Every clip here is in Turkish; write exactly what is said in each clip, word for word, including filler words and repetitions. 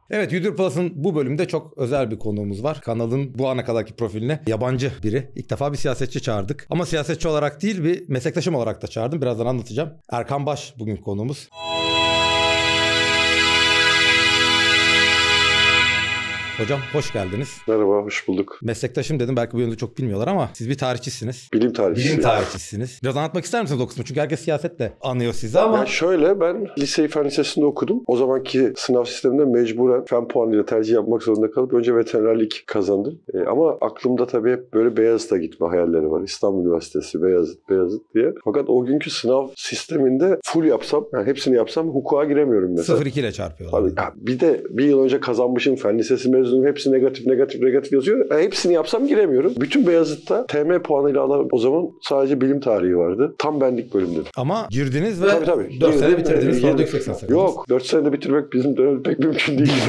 Evet, Udyr Plus'ın bu bölümde çok özel bir konuğumuz var. Kanalın bu ana kadarki profiline yabancı biri. İlk defa bir siyasetçi çağırdık. Ama siyasetçi olarak değil, bir meslektaşım olarak da çağırdım. Birazdan anlatacağım. Erkan Baş bugün konuğumuz. Hocam hoş geldiniz. Merhaba, hoş bulduk. Meslektaşım dedim, belki bu yönde çok bilmiyorlar ama siz bir tarihçisiniz. Bilim tarihçisi. Bilim tarihçisiniz. Biraz anlatmak ister misiniz o kısmı? Çünkü herkes siyasetle anıyor sizi ama... Ya şöyle, ben liseyi fen lisesinde okudum. O zamanki sınav sisteminde mecburen fen puanıyla tercih yapmak zorunda kalıp önce veterinerlik kazandım. E, ama aklımda tabii hep böyle Beyazıt'a gitme hayalleri var. İstanbul Üniversitesi, Beyazıt, Beyazıt diye. Fakat o günkü sınav sisteminde full yapsam, yani hepsini yapsam hukuka giremiyorum mesela. sıfır iki ile çarpıyorlar. Tabii. Ya bir de bir yıl önce kazanmışım, fen lisesi mezunuyum. Hepsi negatif, negatif, negatif yazıyor. Yani hepsini yapsam giremiyorum. Bütün Beyazıt'ta T M puanıyla alan o zaman sadece bilim tarihi vardı. Tam benlik bölümdü. Ama girdiniz ve tabii, tabii. dört sene Girdim, bitirdiniz. Sonra girdim. da yüksek lisans yaptınız. Yok. dört senede bitirmek bizim dönemde pek mümkün değil.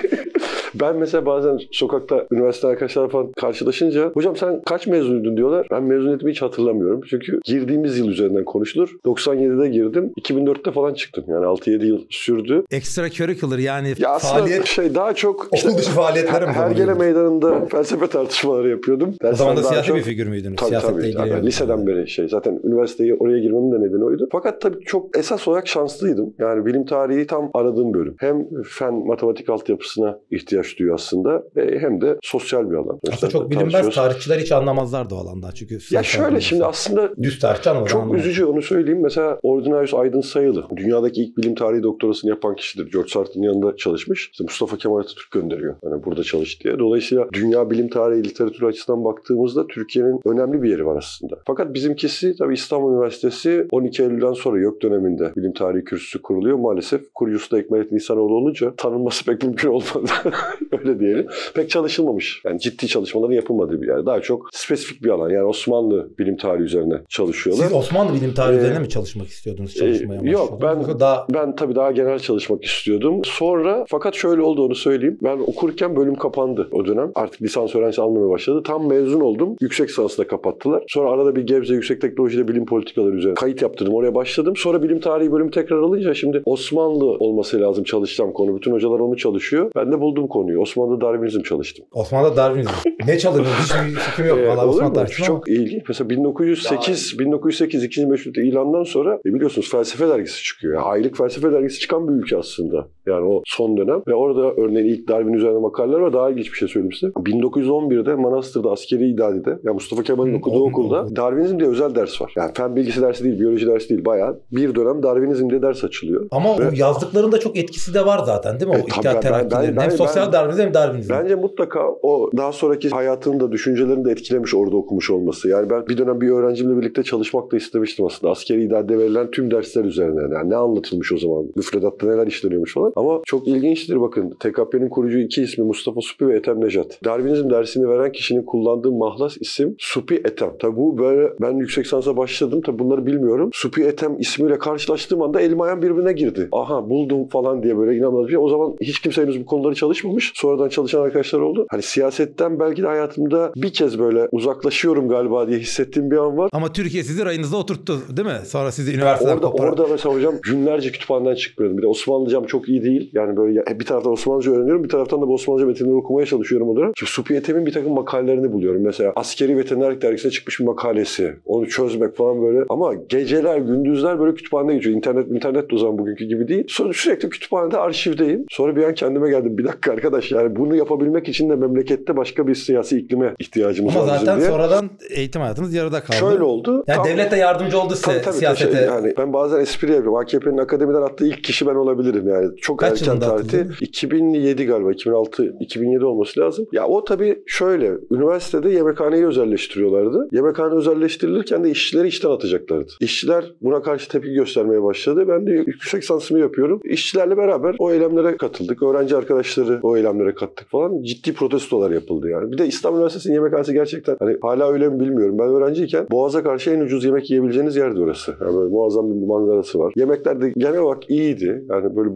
Ben mesela bazen sokakta üniversite arkadaşlar falan karşılaşınca hocam sen kaç mezunuydun diyorlar. Ben mezuniyetimi hiç hatırlamıyorum. Çünkü girdiğimiz yıl üzerinden konuşulur. doksan yedide girdim. iki bin dörtte falan çıktım. Yani altı yedi yıl sürdü. Extracurricular yani ya faaliyet... şey daha çok işte, okul dışı faaliyetlere mi? Hergele meydanında felsefe tartışmaları yapıyordum. O zaman da siyasi çok... bir figür müydünüz? Tabii Siyasetle tabii. ilgili. Yani liseden beri şey. Zaten üniversiteye oraya girmemin de nedeni oydu. Fakat tabii çok esas olarak şanslıydım. Yani bilim tarihi tam aradığım bölüm. Hem fen matematik altyapısına ihtiyaç duyuyor aslında. Hem de sosyal bir alan. Aslında işte çok bilinmez, tarihçiler hiç anlamazlardı o alandan. Çünkü ya şöyle şimdi aslında düz tarihçi anlamaz. Çok anlamaz. üzücü onu söyleyeyim. Mesela Ordinarius Aydın Sayılı. Dünyadaki ilk bilim tarihi doktorasını yapan kişidir. George Sartre'ın yanında çalışmış. İşte Mustafa Kemal Atatürk gönderiyor. Yani burada çalış diye. Dolayısıyla dünya bilim tarihi literatürü açısından baktığımızda Türkiye'nin önemli bir yeri var aslında. Fakat bizimkisi tabii İstanbul Üniversitesi on iki Eylül'den sonra YÖK döneminde bilim tarihi kürsüsü kuruluyor. Maalesef kurucusu da Ekmelettin İhsanoğlu olunca tanınması pek mümkün olmadı. Öyle diyelim. Pek çalışılmamış. Yani ciddi çalışmaların yapılmadığı bir yer. Daha çok spesifik bir alan. Yani Osmanlı bilim tarihi üzerine çalışıyorlar. Siz Osmanlı bilim tarihi ee, üzerine mi çalışmak istiyordunuz? Çalışmaya e, yok ben daha... ben tabii daha genel çalışmak istiyordum. Sonra fakat şöyle oldu onu söyleyeyim. Ben okurken bölüm kapandı o dönem. Artık lisans öğrencisi almamaya başladı. Tam mezun oldum. Yüksek lisansı da kapattılar. Sonra arada bir Gebze Yüksek Teknoloji'de bilim politikaları üzerine kayıt yaptırdım. Oraya başladım. Sonra bilim tarihi bölümü tekrar alınca şimdi Osmanlı olması lazım çalışacağım konu. Bütün hocalar onu çalışıyor. Ben de buldum konuyu. Osmanlı Darwinizm çalıştım. Osmanlı Darwinizm. Ne çalışıyorsunuz? Hiçbir fikrim yok. Ee, Vallahi Osmanlı Darwinizm. Çok ilginç. Mesela bin dokuz yüz sekiz, bin dokuz yüz sekiz ikinci Meşrutiyet ilanından sonra e biliyorsunuz felsefe dergisi çıkıyor. Yani aylık felsefe dergisi çıkan bir ülke aslında. Yani o son dönem. Ve orada örneğin ilk Darwin üzerine makaleler var. Daha ilginç bir şey söyleyeyim size. bin dokuz yüz on birde Manastır'da askeri idadede, yani Mustafa Kemal'in okuduğu okulda Darwinizm diye özel ders var. Yani fen bilgisi dersi değil, biyoloji dersi değil. Bayağı bir dönem Darwinizm diye ders açılıyor. Ama Ve... o yazdıklarında çok etkisi de var zaten değil mi? O e, İttihat Terakkilerin. Hem sosyal Darwinizm hem Darwinizm. Bence mutlaka o daha sonraki hayatını da düşüncelerini de etkilemiş orada okumuş olması. Yani ben bir dönem bir öğrencimle birlikte çalışmak da istemiştim aslında. Askeri idadede verilen tüm dersler üzerine. Yani ne anlatılmış o zaman? Müfredatta neler işleniyormuş falan. Ama çok ilginçtir bakın. T K P'nin kurucu iki ismi Mustafa Supi ve Ethem Nejat. Darwinizm dersini veren kişinin kullandığı mahlas isim Supi Ethem. Tabi bu böyle ben yüksek lisansa başladım. Tabi bunları bilmiyorum. Supi Ethem ismiyle karşılaştığım anda elim ayağım birbirine girdi. Aha buldum falan diye böyle inanılmaz bir şey. O zaman hiç kimse henüz bu konuları çalışmamış. Sonradan çalışan arkadaşlar oldu. Hani siyasetten belki de hayatımda bir kez böyle uzaklaşıyorum galiba diye hissettiğim bir an var. Ama Türkiye sizi rayınızda oturttu değil mi? Sonra sizi üniversiteden orada, koparan. Orada mesela hocam günlerce kütüphaneden çıkmıyordum. Bir de Osmanlıcam çok iyi değil. Yani böyle bir taraftan Osmanlıca öğreniyorum. Bir taraftan da bu Osmanlıca metinleri okumaya çalışıyorum o dönem. Şimdi Supi Ethem'in bir takım makalelerini buluyorum. Mesela Askeri Veterinerlik Dergisi'ne çıkmış bir makalesi. Onu çözmek falan böyle. Ama geceler, gündüzler böyle kütüphanede geçiyor. İnternet, internet de o zaman bugünkü gibi değil. Sonra sürekli kütüphanede arşivdeyim. Sonra bir an kendime geldim. Bir dakika arkadaş yani bunu yapabilmek için de memlekette başka bir siyasi iklime ihtiyacımız Ama var zaten bizim diye. Sonradan eğitim hayatınız yarıda kaldı. Şöyle oldu. Yani tam, devlet de yardımcı oldu size tabii, tabii, siyasete. Şey, yani ben bazen espri yapıyorum. A K P'nin akademiden attığı ilk kişi ben olabilirim yani. Çok Kaç erken tarihte. iki bin yedi galiba. iki bin altı iki bin yedi olması lazım. Ya o tabii şöyle. Üniversitede yemekhaneyi özelleştiriyorlardı. Yemekhane özelleştirilirken de işçileri işten atacaklardı. İşçiler buna karşı tepki göstermeye başladı. Ben de yüksek lisansımı yapıyorum. İşçilerle beraber o eylemlere katıldık. Öğrenci arkadaşları o eylemlere kattık falan. Ciddi protestolar yapıldı yani. Bir de İstanbul Üniversitesi'nin yemekhanesi gerçekten hani hala öyle mi bilmiyorum. Ben öğrenciyken Boğaz'a karşı en ucuz yemek yiyebileceğiniz yerdi orası. Yani böyle muazzam bir manzarası var. Yemekler de genel olarak iyiydi. Yani böyle Bolulu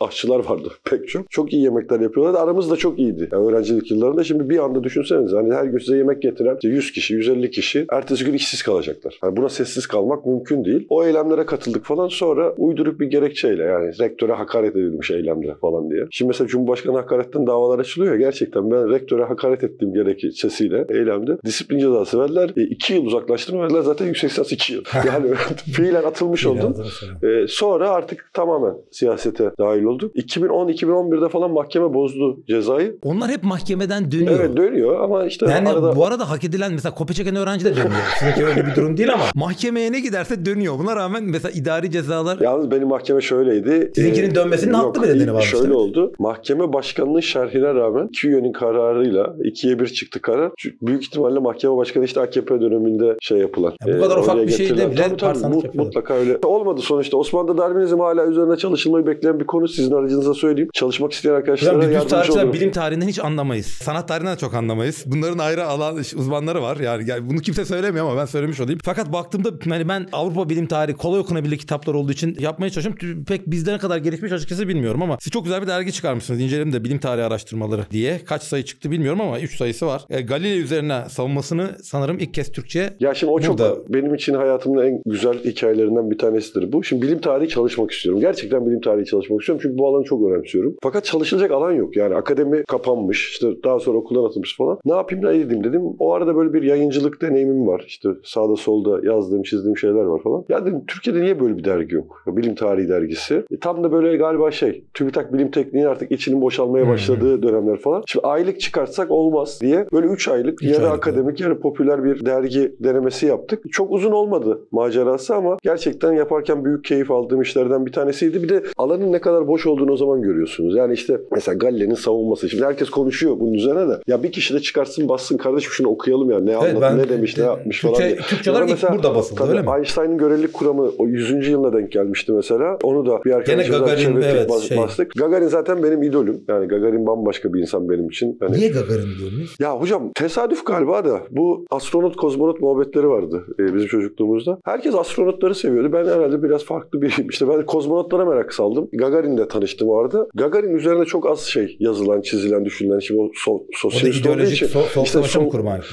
aşçılar vardı pek çok. Çok iyi yemekler yapıyorlardı. Aramız da çok iyiydi. Yani öğrencilik yıllarında. Şimdi bir anda düşünseniz hani her gün size yemek getiren yüz kişi, yüz elli kişi ertesi gün işsiz kalacaklar. Yani buna sessiz kalmak mümkün değil. O eylemlere katıldık falan. Sonra uyduruk bir gerekçeyle yani rektöre hakaret edilmiş eylemde falan diye. Şimdi mesela Cumhurbaşkanı hakaretten davalar açılıyor ya, gerçekten ben rektöre hakaret ettiğim gerekçesiyle eylemde disiplin cezası verdiler. E, iki yıl uzaklaştırma verdiler. Zaten yüksek lisans iki yıl. Yani fiilen atılmış oldum. E, sonra artık tamamen siyasete dahil olduk. iki bin on iki bin on birde falan mahkeme bozdu cezayı. Onlar hep mahkemeden dönüyor. Evet dönüyor ama işte yani arada... bu arada hak edilen mesela kopya çeken öğrenci de dönüyor. Sizinki öyle bir durum değil ama mahkemeye ne giderse dönüyor. Buna rağmen mesela idari cezalar... Yalnız benim mahkeme şöyleydi. Sizinkinin dönmesinin ee, haklı bir nedeni var. Şöyle oldu. Mahkeme başkanının şerhine rağmen iki üyenin kararıyla ikiye bir çıktı karar. Büyük ihtimalle mahkeme başkanı işte A K P döneminde şey yapılan. Ya bu kadar e, ufak bir şeyde bile tabii, tabii, mut, mutlaka öyle. Olmadı sonuçta. Osmanlı'da Darwinizm hala üzerine çalışılmayı bekleyen bir konu. Sizin aracınıza söyleyeyim. Çalışmak isteyen arkadaşlara yardımcı olurum. Bilim tarihinden hiç anlamayız. Sanat tarihinden de çok anlamayız. Bunların ayrı alan uzmanları var. Yani, yani bunu kimse söylemiyor ama ben söylemiş olayım. Fakat baktığımda yani ben Avrupa bilim tarihi kolay okunabilir kitaplar olduğu için yapmaya çalışıyorum. Pek bizden ne kadar gelişmiş açıkçası bilmiyorum ama siz çok güzel bir dergi çıkarmışsınız. İnceledim de bilim tarihi araştırmaları diye. Kaç sayı çıktı bilmiyorum ama üç sayısı var. E, Galileo üzerine savunmasını sanırım ilk kez Türkçe'ye... Ya şimdi o burada... çok benim için hayatımın en güzel hikayelerinden bir tanesidir bu. Şimdi bilim tarihi çalışmak istiyorum. Gerçekten bilim tarihi çalışmak istiyorum. Çünkü bu alanı çok önemsiyorum. Fakat çalışılacak alan yok. Yani akademi kapanmış. İşte daha sonra okuldan atılmış falan. Ne yapayım ne edeyim dedim. O arada böyle bir yayıncılık deneyimim var. İşte sağda solda yazdığım çizdiğim şeyler var falan. Ya dedim Türkiye'de niye böyle bir dergi yok? Bilim tarihi dergisi. E, tam da böyle galiba şey TÜBİTAK bilim tekniğinin artık içinin boşalmaya başladığı hmm. dönemler falan. Şimdi aylık çıkartsak olmaz diye böyle üç aylık üç yarı aylık akademik yarı popüler bir dergi denemesi yaptık. Çok uzun olmadı macerası ama gerçekten yaparken büyük keyif aldığım işlerden bir tanesiydi. Bir de alanın ne kadar boş olduğunu o zaman görüyorsunuz. Yani işte mesela Galileo'nun savunması. Şimdi herkes konuşuyor bunun üzerine de. Ya bir kişi de çıkarsın bassın kardeşim şunu okuyalım ya. Ne evet, anlattı, ben, ne demiş, de, ne yapmış Türkçe, falan diye. Türkçe olarak ilk burada basıldı öyle mi? Einstein'ın görelilik kuramı o yüzüncü yılına denk gelmişti mesela. Onu da bir arkadaşımızdan çevirdik, evet, bas, şey. bastık. Gagarin zaten benim idolüm. Yani Gagarin bambaşka bir insan benim için. Yani, niye Gagarin diyorsunuz? Ya hocam tesadüf galiba da bu astronot kozmonot muhabbetleri vardı e, bizim çocukluğumuzda. Herkes astronotları seviyordu. Ben herhalde biraz farklı biriyim. İşte ben kozmonotlara merak saldım. Gagarin'le tanıştım orada. Gagarin üzerine çok az şey yazılan, çizilen, düşünülen. Şimdi o so, sosyalist olduğu için so, so, işte son,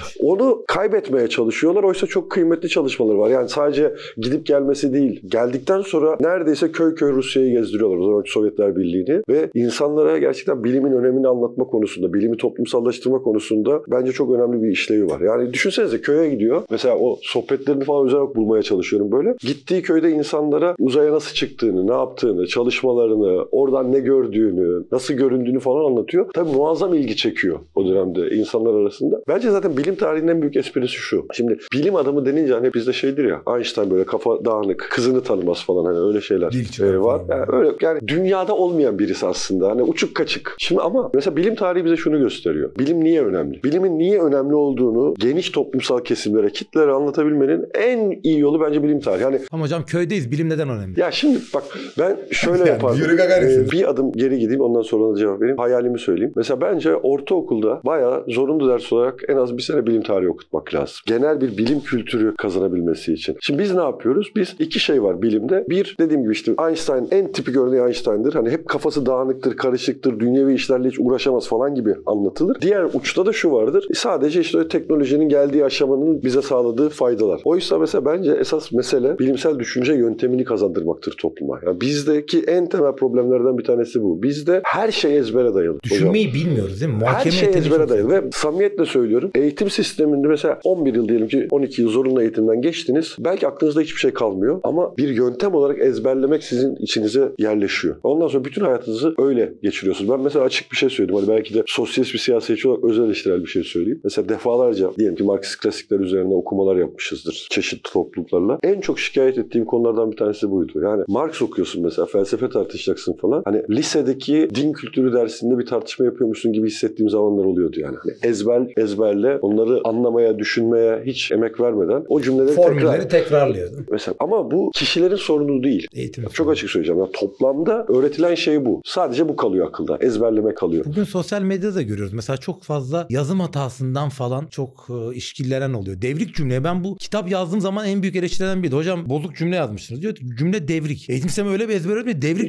onu kaybetmeye çalışıyorlar. Oysa çok kıymetli çalışmaları var. Yani sadece gidip gelmesi değil. Geldikten sonra neredeyse köy köy Rusya'yı gezdiriyorlar. O zaman Sovyetler Birliği'ni ve insanlara gerçekten bilimin önemini anlatma konusunda, bilimi toplumsallaştırma konusunda bence çok önemli bir işlevi var. Yani düşünsenize köye gidiyor. Mesela o sohbetlerini falan özel bulmaya çalışıyorum böyle. Gittiği köyde insanlara uzaya nasıl çıktığını, ne yaptığını, çalışmalarını, oradan ne gördüğünü, nasıl göründüğünü falan anlatıyor. Tabii muazzam ilgi çekiyor o dönemde insanlar arasında. Bence zaten bilim tarihinin en büyük esprisi şu. Şimdi bilim adamı denince hani bizde şeydir ya, Einstein böyle kafa dağınık, kızını tanımaz falan hani öyle şeyler e, var. Yani öyle yani dünyada olmayan birisi aslında. Hani uçuk kaçık. Şimdi ama mesela bilim tarihi bize şunu gösteriyor. Bilim niye önemli? Bilimin niye önemli olduğunu geniş toplumsal kesimlere, kitlere anlatabilmenin en iyi yolu bence bilim tarihi. Yani ama hocam köydeyiz. Bilim neden önemli? Ya şimdi bak ben şöyle yapardım. ee, bir adım geri gideyim ondan sonra da cevap vereyim. Hayalimi söyleyeyim. Mesela bence ortaokulda bayağı zorunlu ders olarak en az bir sene bilim tarihi okutmak lazım. Genel bir bilim kültürü kazanabilmesi için. Şimdi biz ne yapıyoruz? Biz iki şey var bilimde. Bir dediğim gibi işte Einstein en tipik örneği Einstein'dır. Hani hep kafası dağınıktır, karışıktır, dünyevi işlerle hiç uğraşamaz falan gibi anlatılır. Diğer uçta da şu vardır. Sadece işte teknolojinin geldiği aşamanın bize sağladığı faydalar. Oysa mesela bence esas mesele bilimsel düşünce yöntemini kazandırmaktır topluma. Yani bizdeki en temel problemlerden bir tanesi bu. Bizde her şey ezbere dayalı. Düşünmeyi hocam. bilmiyoruz değil mi? Muhakeme her şey ezbere dayalı ve samimiyetle söylüyorum. Eğitim sisteminde mesela on bir yıl diyelim ki on iki yıl zorunlu eğitimden geçtiniz. Belki aklınızda hiçbir şey kalmıyor ama bir yöntem olarak ezberlemek sizin içinize yerleşiyor. Ondan sonra bütün hayatınızı öyle geçiriyorsunuz. Ben mesela açık bir şey söyleyeyim. Hani belki de sosyalist bir siyasetçi olarak özel eleştirel bir şey söyleyeyim. Mesela defalarca diyelim ki Marksist klasikler üzerine okumalar yapmışızdır çeşitli topluluklarla. En çok şikayet ettiğim konulardan bir tanesi buydu. Yani Marx okuyorsun mesela, felsefe tartışacaksın falan. Hani lisedeki din kültürü dersinde bir tartışma yapıyormuşsun gibi hissettiğim zamanlar oluyordu yani. Hani ezber ezberle onları anlamaya, düşünmeye hiç emek vermeden o cümleleri formülleri tekrar... tekrarlıyordu. Mesela ama bu kişilerin sorunu değil. Eğitim çok açık söyleyeceğim. Yani toplamda öğretilen şey bu. Sadece bu kalıyor akılda. Ezberleme kalıyor. Bugün sosyal medyada da görüyoruz. Mesela çok fazla yazım hatasından falan çok e, işkillenen oluyor. Devrik cümleye ben bu kitap yazdığım zaman en büyük eleştirilen biriydi. Hocam bozuk cümle yazmışsınız diyor. Cümle devrik. Eğitim sistemi öyle bir ezber öğretmiyor. Devrik cümleyi tabii,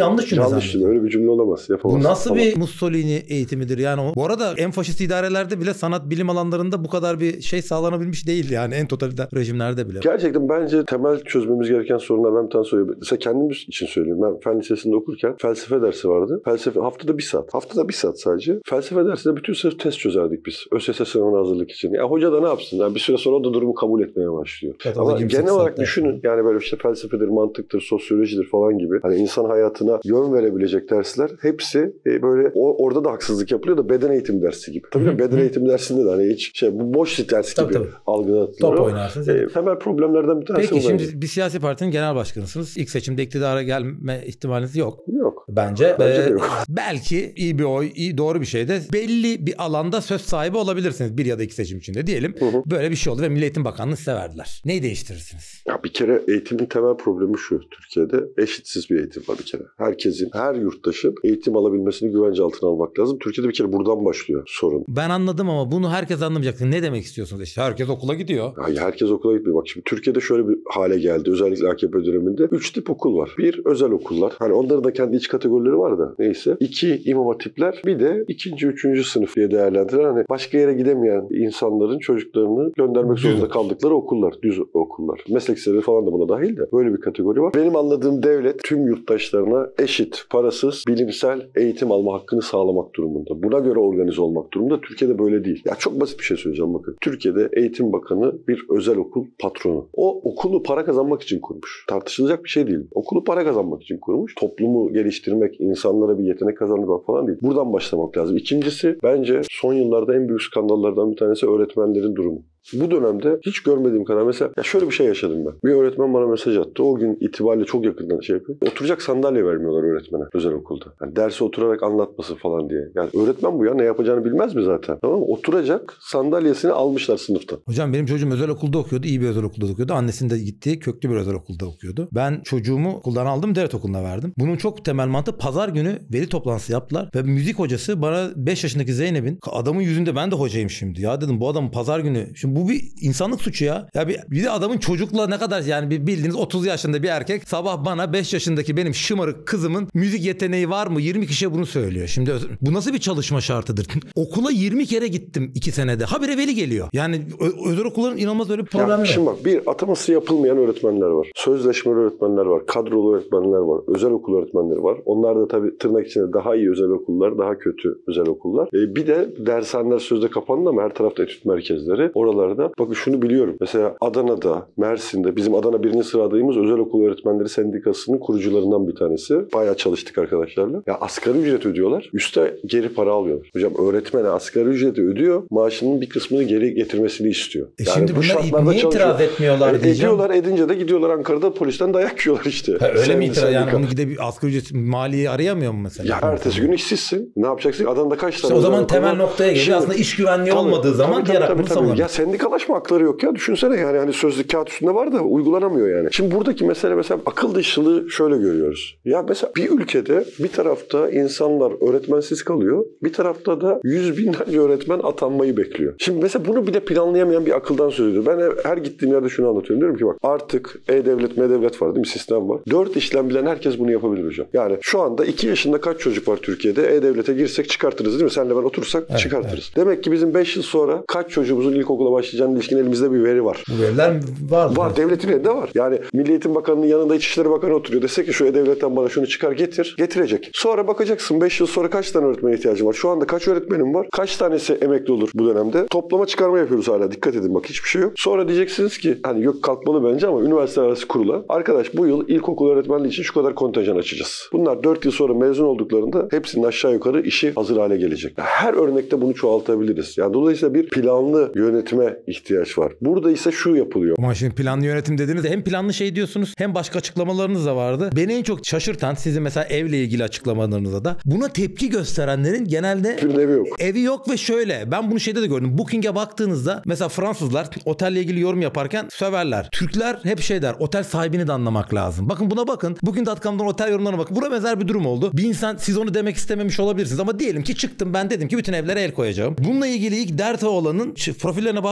yanlış cümle Yanlış cümle. Öyle bir cümle olamaz. Yapamaz. Bu nasıl tamam. bir Mussolini eğitimidir yani o? Bu arada en faşist idarelerde bile sanat bilim alanlarında bu kadar bir şey sağlanabilmiş değil yani en totaliter rejimlerde bile. Gerçekten bence temel çözmemiz gereken sorunlardan bir tanesi söyleyeyim. Mesela kendimiz için söyleyeyim. Ben fen lisesinde okurken felsefe dersi vardı. Felsefe haftada bir saat. Haftada bir saat sadece. Felsefe dersinde bütün sınıf test çözerdik biz. ÖSS sınavına hazırlık için. Ya hoca da ne yapsın? Yani bir süre sonra o da durumu kabul etmeye başlıyor. Evet, ama genel olarak düşünün. Yani böyle işte felsefedir, mantıktır, sosyolojidir falan gibi. Hani insan hayatına yön verebilecek dersler hepsi e, böyle o, orada da haksızlık yapılıyor da beden eğitim dersi gibi. Tabii Hı-hı. beden eğitim dersinde de hani hiç şey bu boş ders tabii, gibi algılatılıyor. Top oynarsınız. E, temel problemlerden bir tanesi. Peki şimdi bence. Bir siyasi partinin genel başkanısınız. İlk seçimde iktidara gelme ihtimaliniz yok. Yok. Bence, Bence e, yok. belki iyi bir oy, iyi doğru bir şey de belli bir alanda söz sahibi olabilirsiniz bir ya da iki seçim içinde diyelim. Hı hı. Böyle bir şey oldu ve Milli Eğitim Bakanlığı size verdiler. Neyi değiştirirsiniz? Ya bir kere eğitimin temel problemi şu Türkiye'de. Eşitsiz bir eğitim var bir kere. Herkesin, her yurttaşın eğitim alabilmesini güvence altına almak lazım. Türkiye'de bir kere buradan başlıyor sorun. Ben anladım ama bunu herkes anlamayacak. Ne demek istiyorsunuz? İşte herkes okula gidiyor. Hayır, herkes okula gitmiyor. Bak şimdi Türkiye'de şöyle bir hale geldi. Özellikle A K P döneminde. Üç tip okul var. Bir, özel okullar. Hani onların da kendi iç kategorileri var da. Neyse. İki, imam hatipler. Bir de ikinci, üçüncü sınıf diye değerlendiren hani başka yere gidemeyen insanların çocuklarını göndermek zorunda kaldıkları okullar. Düz okullar. Meslek liseleri falan da buna dahil de. Böyle bir kategori var. Benim anladığım devlet tüm yurttaşlarına eşit, parasız, bilimsel eğitim alma hakkını sağlamak durumunda. Buna göre organize olmak durumunda. Türkiye'de böyle değil. Ya çok basit bir şey söyleyeceğim bakın. Türkiye'de Eğitim Bakanı bir özel okul patronu. O okulu para kazanmak için kurmuş. Tartışılacak bir şey değil. Okulu para kazanmak için kurmuş. Toplumu geliştirmek, insanlara bir yetenek kazandırmak falan değil. Buradan başlamak lazım. İkincisi bence son yıllarda en büyük skandallardan bir tanesi öğretmenlerin durumu. Bu dönemde hiç görmediğim kadar mesela ya şöyle bir şey yaşadım ben. Bir öğretmen bana mesaj attı. O gün itibariyle çok yakından şey yapıyor. Oturacak sandalye vermiyorlar öğretmene özel okulda. Yani dersi oturarak anlatması falan diye. Yani öğretmen bu ya ne yapacağını bilmez mi zaten? Tamam mı? Oturacak sandalyesini almışlar sınıfta. Hocam benim çocuğum özel okulda okuyordu. İyi bir özel okulda okuyordu. Annesinin de gittiği köklü bir özel okulda okuyordu. Ben çocuğumu okuldan aldım, devlet okuluna verdim. Bunun çok temel mantığı pazar günü veli toplantısı yaptılar ve müzik hocası bana beş yaşındaki Zeynep'in adamın yüzünde ben de hocayım şimdi. Ya dedim bu adam pazar günü. Şimdi bu bir insanlık suçu ya. Ya bir, bir de adamın çocukla ne kadar yani bir bildiğiniz otuz yaşında bir erkek sabah bana beş yaşındaki benim şımarık kızımın müzik yeteneği var mı? yirmi kişiye bunu söylüyor. Şimdi bu nasıl bir çalışma şartıdır? Okula yirmi kere gittim iki senede. Habire veli geliyor. Yani ö- özel okulların inanılmaz öyle bir problemi var. Şimdi bak bir ataması yapılmayan öğretmenler var. Sözleşmeli öğretmenler var. Kadrolu öğretmenler var. Özel okul öğretmenleri var. Onlar da tabii tırnak içinde daha iyi özel okullar, daha kötü özel okullar. E, bir de dershaneler sözde kapandı ama her tarafta etüt merkezleri. Oralarda bakın şunu biliyorum. Mesela Adana'da, Mersin'de bizim Adana birinci sıra adayımız Özel Okul Öğretmenleri Sendikası'nın kurucularından bir tanesi. Bayağı çalıştık arkadaşlarla. Ya asgari ücret ödüyorlar. Üste geri para alıyorlar. Hocam öğretmene asgari ücreti ödüyor. Maaşının bir kısmını geri getirmesini istiyor. E yani şimdi bunlar niye itiraz etmiyorlar e, diyeceğim. Ediyorlar edince de gidiyorlar Ankara'da polisten dayak yiyorlar işte. Ha, öyle mi itiraz? Yani bunu gidip asgari ücret maliye arayamıyor mu mesela? Ya ertesi gün işsizsin. Ne yapacaksın? Adana'da kaç tane? İşte o zaman temel noktaya geliyor. Şimdi, aslında iş güvenliği tabii, olmadığı zaman tabii, diğer tabii, aklını tabii. savunamıyor. Ya sendikalaşma hakları yok ya. Düşünsene yani hani sözlük kağıt üstünde var da uygulanamıyor yani. Şimdi buradaki mesele mesela akıl dışılığı şöyle görüyoruz. Ya mesela bir ülkede bir tarafta insanlar öğretmensiz kalıyor. Bir tarafta da yüz binlerce öğretmen atanmayı bekliyor. Şimdi mesela bunu bile planlayamayan bir akıldan söz ediyor. Ben her gittiğim yerde şunu anlatıyorum. Diyorum ki bak artık E-Devlet, M-Devlet var değil mi? Sistem var. Dört işlem bilen herkes bunu yapabilir hocam. Yani şu anda iki yaşında kaç çocuk var Türkiye'de? E-Devlet'e girsek çıkartırız değil mi? Senle ben otursak evet, çıkartırız. Evet. Demek ki bizim beş yıl sonra kaç çocuğumuzun ilkokula başlayacağına ilişkin elimizde bir veri var. Bu veriler var mı? Var. Devletin elinde var. Yani Milli Eğitim Bakanı'nın yanında İçişleri Bakanı oturuyor. Dese ki şu E-Devlet'ten bana şunu çıkar getir. Getirecek. Sonra bakacaksın beş yıl sonra kaç tane öğretmene ihtiyacım var? Şu anda kaç öğretmenim var? Kaç tanesi emekli olur bu dönemde? Toplama çıkarma yapıyoruz hala. Dikkat edin bak hiçbir şey yok. Sonra diyeceksiniz ki hani yok kalkmalı bence ama üniversite arası kurula. Arkadaş bu yıl ilkokul öğretmenliği için şu kadar kontenjan açacağız. Bunlar dört yıl sonra mezun olduklarında hepsinin aşağı yukarı işi hazır hale gelecek. Her örnekte bunu çoğaltabiliriz. Yani dolayısıyla bir planlı yönetime ihtiyaç var. Burada ise şu yapılıyor. Ama şimdi planlı yönetim dediğinizde hem planlı şey diyorsunuz hem başka açıklamalarınız da vardı. Beni en çok şaşırtan sizin mesela evle ilgili açıklamalarınızda da buna tepki gösterenlerin genelde evi yok. Evi yok ve şöyle ben bunu şeyde de gördüm. Booking'e baktığınızda mesela Fransızlar otelle ilgili yorum yaparken söverler. Türkler hep şey der. Otel sahibini de anlamak lazım. Bakın buna bakın. Booking nokta com'dan otel yorumlarına bakın. Buna benzer bir durum oldu. Bir insan siz onu demek istememiş olabilirsiniz ama diyelim ki çıktım ben dedim ki bütün evlere el koyacağım. Bununla ilgili ilk dert olanın profillerine baktığınızda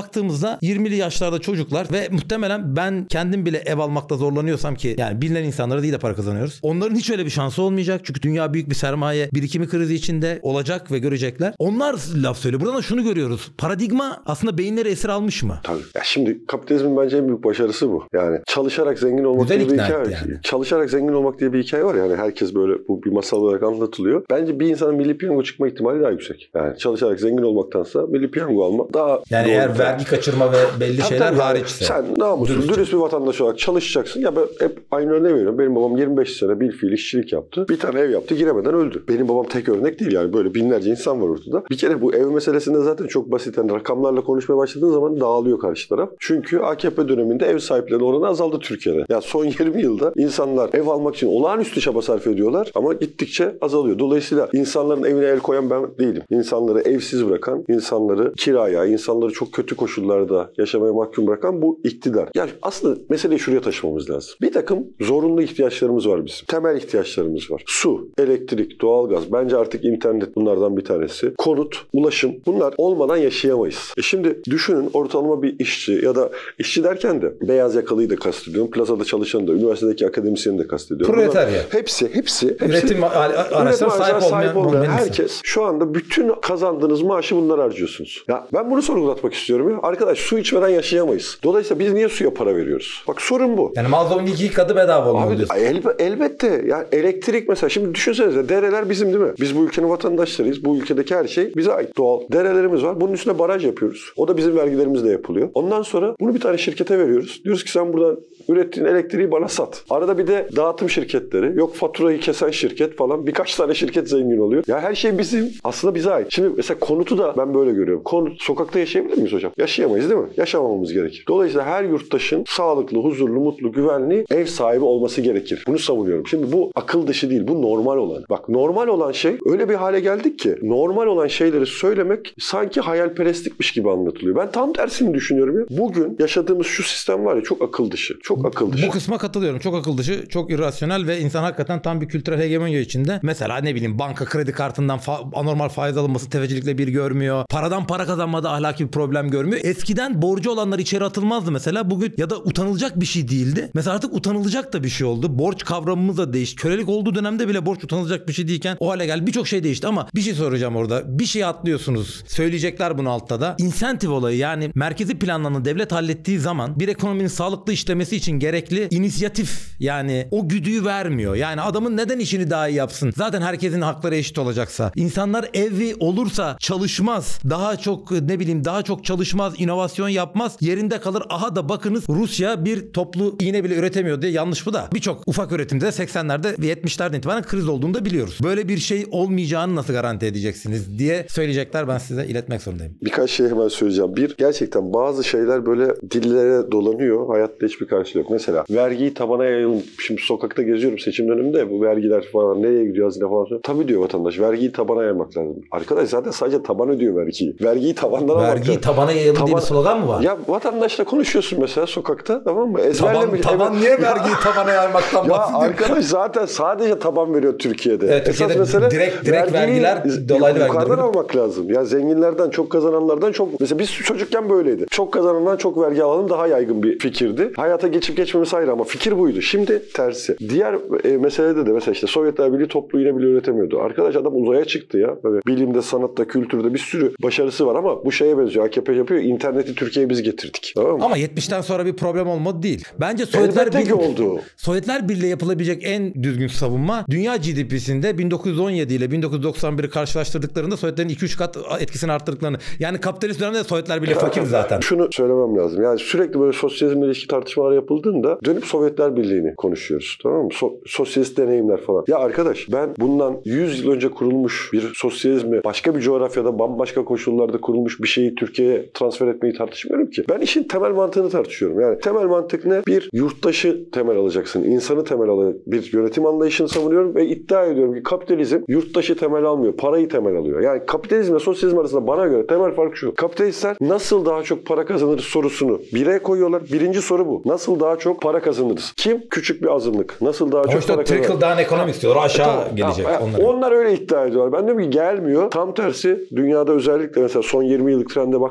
baktığımızda yirmili yaşlarda çocuklar ve muhtemelen ben kendim bile ev almakta zorlanıyorsam ki yani bilinen insanlara değil de para kazanıyoruz. Onların hiç öyle bir şansı olmayacak. Çünkü dünya büyük bir sermaye birikimi krizi içinde olacak ve görecekler. Onlar laf söylüyor. Buradan da şunu görüyoruz. Paradigma aslında beyinleri esir almış mı? Tabii. Ya şimdi kapitalizmin bence en büyük başarısı bu. Yani çalışarak zengin olmak Güzel diye bir hikaye. Yani. Çalışarak zengin olmak diye bir hikaye var. Yani herkes böyle bu bir masal olarak anlatılıyor. Bence bir insanın milli piyango çıkma ihtimali daha yüksek. Yani çalışarak zengin olmaktansa milli piyango almak daha yani doğru. Eğer vergi kaçırma ve belli tabii şeyler tabii hariçse. Sen namuslu, dürüst, dürüst bir vatandaş olarak çalışacaksın. Ya ben hep aynı örneği veriyorum. Benim babam yirmi beş sene bilfiil işçilik yaptı. Bir tane ev yaptı, giremeden öldü. Benim babam tek örnek değil yani. Böyle binlerce insan var ortada. Bir kere bu ev meselesinde zaten çok basit. Yani rakamlarla konuşmaya başladığın zaman dağılıyor karşı taraf. Çünkü A K P döneminde ev sahiplerinin oranı azaldı Türkiye'de. Yani son yirmi yılda insanlar ev almak için olağanüstü çaba sarf ediyorlar ama gittikçe azalıyor. Dolayısıyla insanların evine el koyan ben değilim. İnsanları evsiz bırakan, insanları kiraya, insanları çok kötü koşullarda yaşamaya mahkum bırakan bu iktidar. Yani aslında meseleyi şuraya taşımamız lazım. Bir takım zorunlu ihtiyaçlarımız var bizim. Temel ihtiyaçlarımız var. Su, elektrik, doğalgaz. Bence artık internet bunlardan bir tanesi. Konut, ulaşım. Bunlar olmadan yaşayamayız. E şimdi düşünün ortalama bir işçi ya da işçi derken de beyaz yakalıyı da kastediyorum. Plazada çalışanı da, üniversitedeki akademisyeni de kastediyorum. Proletarya. Hepsi, hepsi, hepsi. Üretim araçlarına sahip, sahip olmayan, olmayan herkes. Şu anda bütün kazandığınız maaşı bunlar harcıyorsunuz. Ya ben bunu sorgulatmak istiyorum ya. Arkadaş su içmeden yaşayamayız. Dolayısıyla biz niye suya para veriyoruz? Bak sorun bu. Yani Maslow'un iki katı bedava olmalı diyorsun. Elbe, elbette. Yani elektrik mesela. Şimdi düşünsenize dereler bizim değil mi? Biz bu ülkenin vatandaşlarıyız. Bu ülkedeki her şey bize ait. Doğal. Derelerimiz var. Bunun üstüne baraj yapıyoruz. O da bizim vergilerimizle yapılıyor. Ondan sonra bunu bir tane şirkete veriyoruz. Diyoruz ki sen buradan ürettiğin elektriği bana sat. Arada bir de dağıtım şirketleri. Yok faturayı kesen şirket falan. Birkaç tane şirket zengin oluyor. Ya her şey bizim. Aslında bize ait. Şimdi mesela konutu da ben böyle görüyorum. Konut. Sokakta yaşayabilir miyiz hocam? Yaşayamayız değil mi? Yaşamamamız gerekir. Dolayısıyla her yurttaşın sağlıklı, huzurlu, mutlu, güvenli ev sahibi olması gerekir. Bunu savunuyorum. Şimdi bu akıl dışı değil. Bu normal olan. Bak normal olan şey öyle bir hale geldik ki normal olan şeyleri söylemek sanki hayalperestlikmiş gibi anlatılıyor. Ben tam tersini düşünüyorum ya. Bugün yaşadığımız şu sistem var ya çok akıl dışı. Çok akıl dışı. Bu kısma katılıyorum. Çok akıl dışı, çok irrasyonel ve insan hakikaten tam bir kültürel hegemonya içinde. Mesela ne bileyim banka kredi kartından fa- anormal faiz alınması tefecilikle bir görmüyor. Paradan para kazanmada ahlaki bir problem görmüyor. Eskiden borcu olanlar içeri atılmazdı mesela. Bugün ya da utanılacak bir şey değildi. Mesela artık utanılacak da bir şey oldu. Borç kavramımız da değişti. Kölelik olduğu dönemde bile borç utanılacak bir şey değilken o hale geldi. Birçok şey değişti ama bir şey soracağım orada. Bir şey atlıyorsunuz. Söyleyecekler bunu altta da. İnsentif olayı yani merkezi planlarını devlet hallettiği zaman bir ekonominin sağlıklı işlemesi için gerekli inisiyatif yani o güdüyü vermiyor. Yani adamın neden işini daha iyi yapsın? Zaten herkesin hakları eşit olacaksa. İnsanlar evi olursa çalışmaz. Daha çok ne bileyim daha çok çalışmaz. İnovasyon yapmaz. Yerinde kalır. Aha da bakınız Rusya bir toplu iğne bile üretemiyor diye yanlış bu da. Birçok ufak üretimde seksenlerde ve yetmişlerden itibaren kriz olduğunu da biliyoruz. Böyle bir şey olmayacağını nasıl garanti edeceksiniz diye söyleyecekler. Ben size iletmek zorundayım. Birkaç şey hemen söyleyeceğim. Bir, gerçekten bazı şeyler böyle dillere dolanıyor. Hayatta hiçbir karşılığı yok. Mesela vergiyi tabana yayalım. Şimdi sokakta geziyorum seçim döneminde. Bu vergiler falan nereye gidiyor hazine falan. Tabii diyor vatandaş. Vergiyi tabana yaymak lazım. Arkadaş zaten sadece taban ödüyor vergiyi. Vergiyi tabandan almak lazım. Vergiyi tabana yayalım Taban... diye bir slogan mı var? Ya vatandaşla konuşuyorsun mesela sokakta tamam mı? Ezberlemiş. Taban, taban niye vergiyi tabana yaymaktan bahsediyor? Ya arkadaş zaten sadece taban veriyor Türkiye'de. Evet, Esas Türkiye'de mesele direkt, direkt vergiler dolaylı vergiler. Yukarıdan almak lazım. Ya zenginlerden çok kazananlardan çok. Mesela biz çocukken böyleydi. Çok kazanandan çok vergi alalım daha yaygın bir fikirdi. Hayata geçip geçmemesi ayrı ama fikir buydu. Şimdi tersi. Diğer e, meselede de mesela işte Sovyetler Birliği toplu iğne bile üretemiyordu. Arkadaş adam uzaya çıktı ya. Böyle bilimde, sanatta, kültürde bir sürü başarısı var ama bu şeye benziyor. A K P yapıyor. İnterneti Türkiye'ye biz getirdik. Tamam mı? Ama yetmişten sonra bir problem olmadı değil. Bence Sovyetler Birliği oldu. Sovyetler Birliği yapılabilecek en düzgün savunma dünya G D P'sinde bin dokuz yüz on yedi ile bin dokuz yüz doksan bir'i karşılaştırdıklarında Sovyetlerin iki üç kat etkisini arttırdıklarını. Yani kapitalist dönemde Sovyetler Birliği fakir zaten. Şunu söylemem lazım. Yani sürekli böyle sosyalizmle ilişki tartışmalar yapıldığında dönüp Sovyetler Birliği'ni konuşuyoruz. Tamam mı? So- sosyalist deneyimler falan. Ya arkadaş ben bundan yüz yıl önce kurulmuş bir sosyalizmi başka bir coğrafyada bambaşka koşullarda kurulmuş bir şeyi Türkiye'ye transfer etmeyi tartışmıyorum ki. Ben işin temel mantığını tartışıyorum. Yani temel mantık ne? Bir yurttaşı temel alacaksın. İnsanı temel alacaksın. Bir yönetim anlayışını savunuyorum ve iddia ediyorum ki kapitalizm yurttaşı temel almıyor. Parayı temel alıyor. Yani kapitalizmle sosyalizm arasında bana göre temel fark şu. Kapitalistler nasıl daha çok para kazanırız sorusunu bire koyuyorlar. Birinci soru bu. Nasıl daha çok para kazanırız? Kim? Küçük bir azınlık. Nasıl daha Ama çok işte para kazanırız? Trickle down economics diyorlar. Aşağı e, tamam, gelecek. Tamam. Onlar. onlar öyle iddia ediyorlar. Ben diyorum ki gelmiyor. Tam tersi dünyada özellikle mesela son yirmi yıllık trende baktığımızda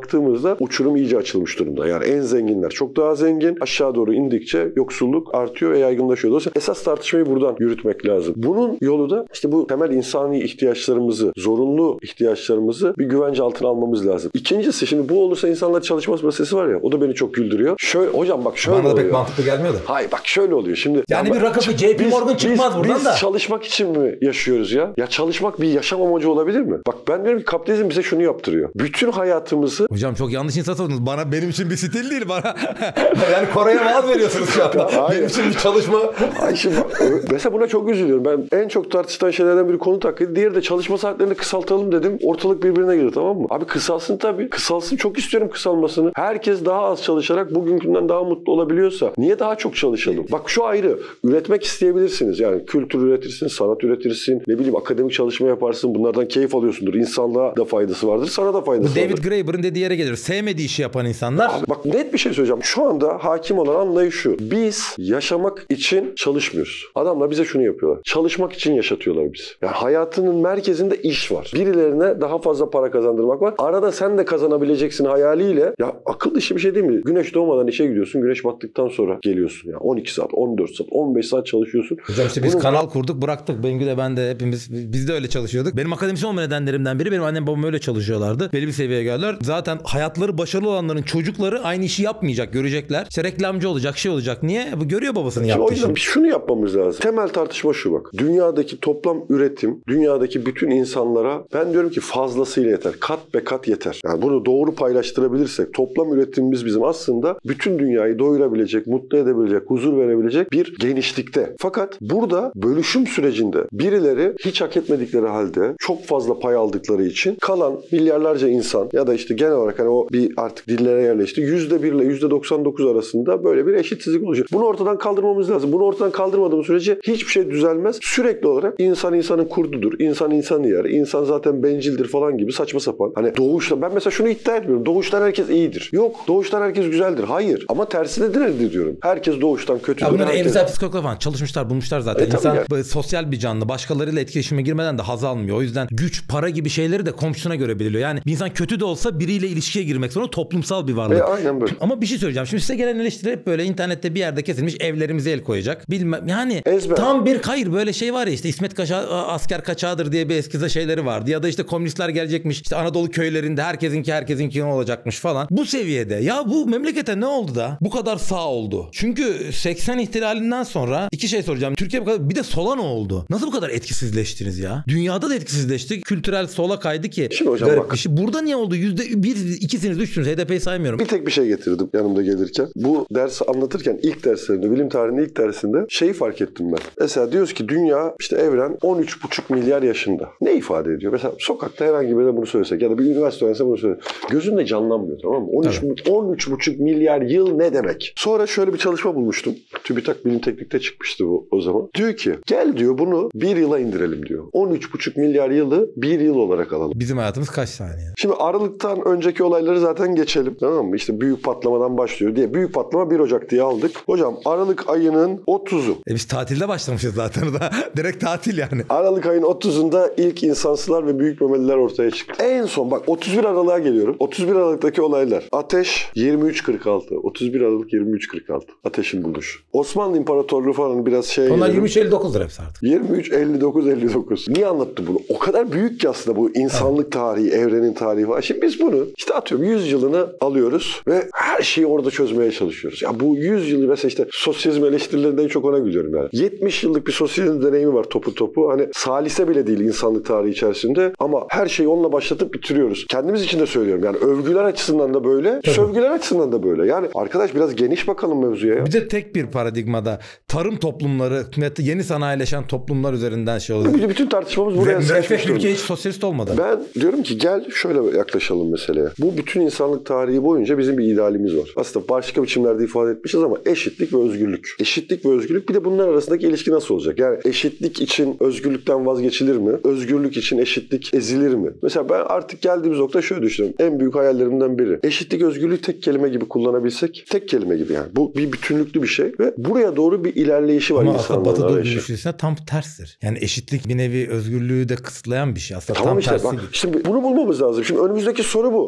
baktığınızda uçurum iyice açılmış durumda. Yani en zenginler çok daha zengin. Aşağı doğru indikçe yoksulluk artıyor ve yaygınlaşıyor. Dolayısıyla esas tartışmayı buradan yürütmek lazım. Bunun yolu da işte bu temel insani ihtiyaçlarımızı, zorunlu ihtiyaçlarımızı bir güvence altına almamız lazım. İkincisi, şimdi bu olursa insanlar çalışması meselesi var ya, o da beni çok güldürüyor. Şöyle hocam bak şöyle Bana da oluyor. pek mantıklı gelmiyor da. Hayır bak şöyle oluyor. Şimdi yani ya bir bak, rakı J P Morgan çıkmaz biz, buradan biz da. Biz çalışmak için mi yaşıyoruz ya? Ya çalışmak bir yaşam amacı olabilir mi? Bak ben diyorum ki kapitalizm bize şunu yaptırıyor. Bütün hayatımızı... Hocam çok yanlış insan sordunuz. Bana benim için bir stil değil bana. Yani Kore'ye vaaz veriyorsunuz şu anda. Benim için bir çalışma. Ay şimdi bak, mesela buna çok üzülüyorum. Ben en çok tartışılan şeylerden biri konut hakkıydı. Diğeri de çalışma saatlerini kısaltalım dedim. Ortalık birbirine girdi, tamam mı? Abi kısalsın tabii. Kısalsın, çok istiyorum kısalmasını. Herkes daha az çalışarak bugünkünden daha mutlu olabiliyorsa niye daha çok çalışalım? Bak şu ayrı. Üretmek isteyebilirsiniz. Yani kültür üretirsin, sanat üretirsin, ne bileyim akademik çalışma yaparsın. Bunlardan keyif alıyorsundur. İnsanlığa da faydası vardır, sana da faydası Bu David vardır. Graeber'ın dediği yere gelir. Sevmediği işi yapan insanlar. Abi bak net bir şey söyleyeceğim. Şu anda hakim olan anlayış şu. Biz yaşamak için çalışmıyoruz. Adamlar bize şunu yapıyorlar. Çalışmak için yaşatıyorlar bizi. Yani hayatının merkezinde iş var. Birilerine daha fazla para kazandırmak var. Arada sen de kazanabileceksin hayaliyle. Ya akıl dışı bir şey değil mi? Güneş doğmadan işe gidiyorsun. Güneş battıktan sonra geliyorsun. Ya on iki saat, on dört saat, on beş saat çalışıyorsun. Hocam işte biz Bunun... kanal kurduk, bıraktık. Bengü de ben de hepimiz biz de öyle çalışıyorduk. Benim akademisyen olma nedenlerimden biri benim annem babam öyle çalışıyorlardı. Belli bir seviyeye geldiler. Zaten hayatları başarılı olanların çocukları aynı işi yapmayacak, görecekler. İşte reklamcı olacak, şey olacak. Niye? Bu görüyor babasının yaptığı işi. O yüzden işi. şunu yapmamız lazım. Temel tartışma şu bak. Dünyadaki toplam üretim, dünyadaki bütün insanlara ben diyorum ki fazlasıyla yeter. Kat be kat yeter. Yani bunu doğru paylaştırabilirsek toplam üretimimiz bizim aslında bütün dünyayı doyurabilecek, mutlu edebilecek, huzur verebilecek bir genişlikte. Fakat burada bölüşüm sürecinde birileri hiç hak etmedikleri halde çok fazla pay aldıkları için kalan milyarlarca insan ya da işte genel olarak hani o bir artık dillere yerleşti. yüzde bir ile yüzde doksan dokuz arasında böyle bir eşitsizlik oluşuyor. Bunu ortadan kaldırmamız lazım. Bunu ortadan kaldırmadığımız sürece hiçbir şey düzelmez. Sürekli olarak insan insanın kurdudur. İnsan insanı yer. İnsan zaten bencildir falan gibi saçma sapan. Hani doğuştan ben mesela şunu iddia etmiyorum. Doğuştan herkes iyidir. Yok. Doğuştan herkes güzeldir. Hayır. Ama tersine de diyorum. Herkes doğuştan kötüdür. Ya bunlar herkes... evrimsel psikologlar falan çalışmışlar, bulmuşlar zaten. E, İnsan yani. sosyal bir canlı. Başkalarıyla etkileşime girmeden de haz almıyor. O yüzden güç, para gibi şeyleri de komşusuna göre belirliyor. Yani bir insan kötü de olsa biriyle ilişkiye girmek zorunda, toplumsal bir varlık. E, aynen böyle. Ama bir şey söyleyeceğim. Şimdi size gelen eleştiri hep böyle internette bir yerde kesilmiş, evlerimize el koyacak. Bilmem yani Ezber. Tam bir hayır böyle şey var ya, işte İsmet Kaşa, asker kaçağıdır diye bir eskize şeyleri vardı. Ya da işte komünistler gelecekmiş. İşte Anadolu köylerinde herkesinki herkesinki olacakmış falan. Bu seviyede. Ya bu memlekete ne oldu da bu kadar sağ oldu? Çünkü seksen ihtilalinden sonra iki şey soracağım. Türkiye bu kadar, bir de sola ne oldu? Nasıl bu kadar etkisizleştiniz ya? Dünyada da etkisizleştik. Kültürel sola kaydı ki. Şimdi hocam garip bak. bir şey. Burada niye oldu? Yüzde bir, ikisiniz, üçsünüz. H D P'yi saymıyorum. Bir tek bir şey getirdim yanımda gelirken. Bu dersi anlatırken ilk derslerinde, bilim tarihinin ilk dersinde şeyi fark ettim ben. Mesela diyoruz ki dünya, işte evren on üç buçuk milyar yaşında. Ne ifade ediyor? Mesela sokakta herhangi birine bunu söylesek ya da bir üniversite öğrencisi bunu söylesek. Gözünde canlanmıyor, tamam mı? on üç buçuk milyar yıl ne demek? Sonra şöyle bir çalışma bulmuştum. TÜBİTAK Bilim Teknik'te çıkmıştı bu o zaman. Diyor ki gel diyor bunu bir yıla indirelim diyor. on üç buçuk milyar yılı bir yıl olarak alalım. Bizim hayatımız kaç saniye? Şimdi Aralık'tan önceki olayları zaten geçelim. Tamam mı? İşte büyük patlamadan başlıyor diye. Büyük patlama bir Ocak diye aldık. Hocam Aralık ayının otuzu. E biz tatilde başlamışız zaten da. Direkt tatil yani. Aralık ayının otuzunda ilk insansılar ve büyük memeliler ortaya çıktı. En son bak otuz bir Aralık'a geliyorum. otuz bir Aralık'taki olaylar. Ateş yirmi üç kırk altı. otuz bir Aralık yirmi üç kırk altı. Ateşin buluşu. Osmanlı İmparatorluğu falan biraz şey... Onlar yirmi üç elli dokuzdur hepsi artık. yirmi üç elli dokuz elli dokuz. Niye anlattı bunu? O kadar büyük ki aslında bu insanlık tarihi, evrenin tarihi var. Şimdi biz bunu işte atıyorum yüz yılını alıyoruz ve her şeyi orada çözmeye çalışıyoruz. Ya bu yüz yılı mesela işte sosyalizm eleştirilerinden çok ona gülüyorum yani. yetmiş yıllık bir sosyalizm deneyimi var topu topu. Hani salise bile değil insanlık tarihi içerisinde ama her şeyi onunla başlatıp bitiriyoruz. Kendimiz için de söylüyorum. Yani övgüler açısından da böyle, tabii, sövgüler açısından da böyle. Yani arkadaş biraz geniş bakalım mevzuya ya. Bir de tek bir paradigmada tarım toplumları, yeni sanayileşen toplumlar üzerinden şey oluyor. Bütün tartışmamız buraya sıçmış. Ülke hiç sosyalist olmadı. Ben diyorum ki gel şöyle yaklaşalım meseleye. Bu bütün insanlık tarihi boyunca bizim bir idealimiz var. Aslında başka biçimlerde ifade etmişiz ama eşitlik ve özgürlük. Eşitlik ve özgürlük, bir de bunlar arasındaki ilişki nasıl olacak? Yani eşitlik için özgürlükten vazgeçilir mi? Özgürlük için eşitlik ezilir mi? Mesela ben artık geldiğimiz nokta şöyle düşünüyorum. En büyük hayallerimden biri. Eşitlik, özgürlüğü tek kelime gibi kullanabilsek. Tek kelime gibi yani. Bu bir bütünlüklü bir şey ve buraya doğru bir ilerleyişi var insanların arayışı. Ama Batı düşüncesine tam terstir. Yani eşitlik bir nevi özgürlüğü de kısıtlayan bir şey. Aslında tamam tam işte tersi. Bak, şimdi bunu bulmamız lazım. Şimdi önümüzdeki soru bu. Biz nasıl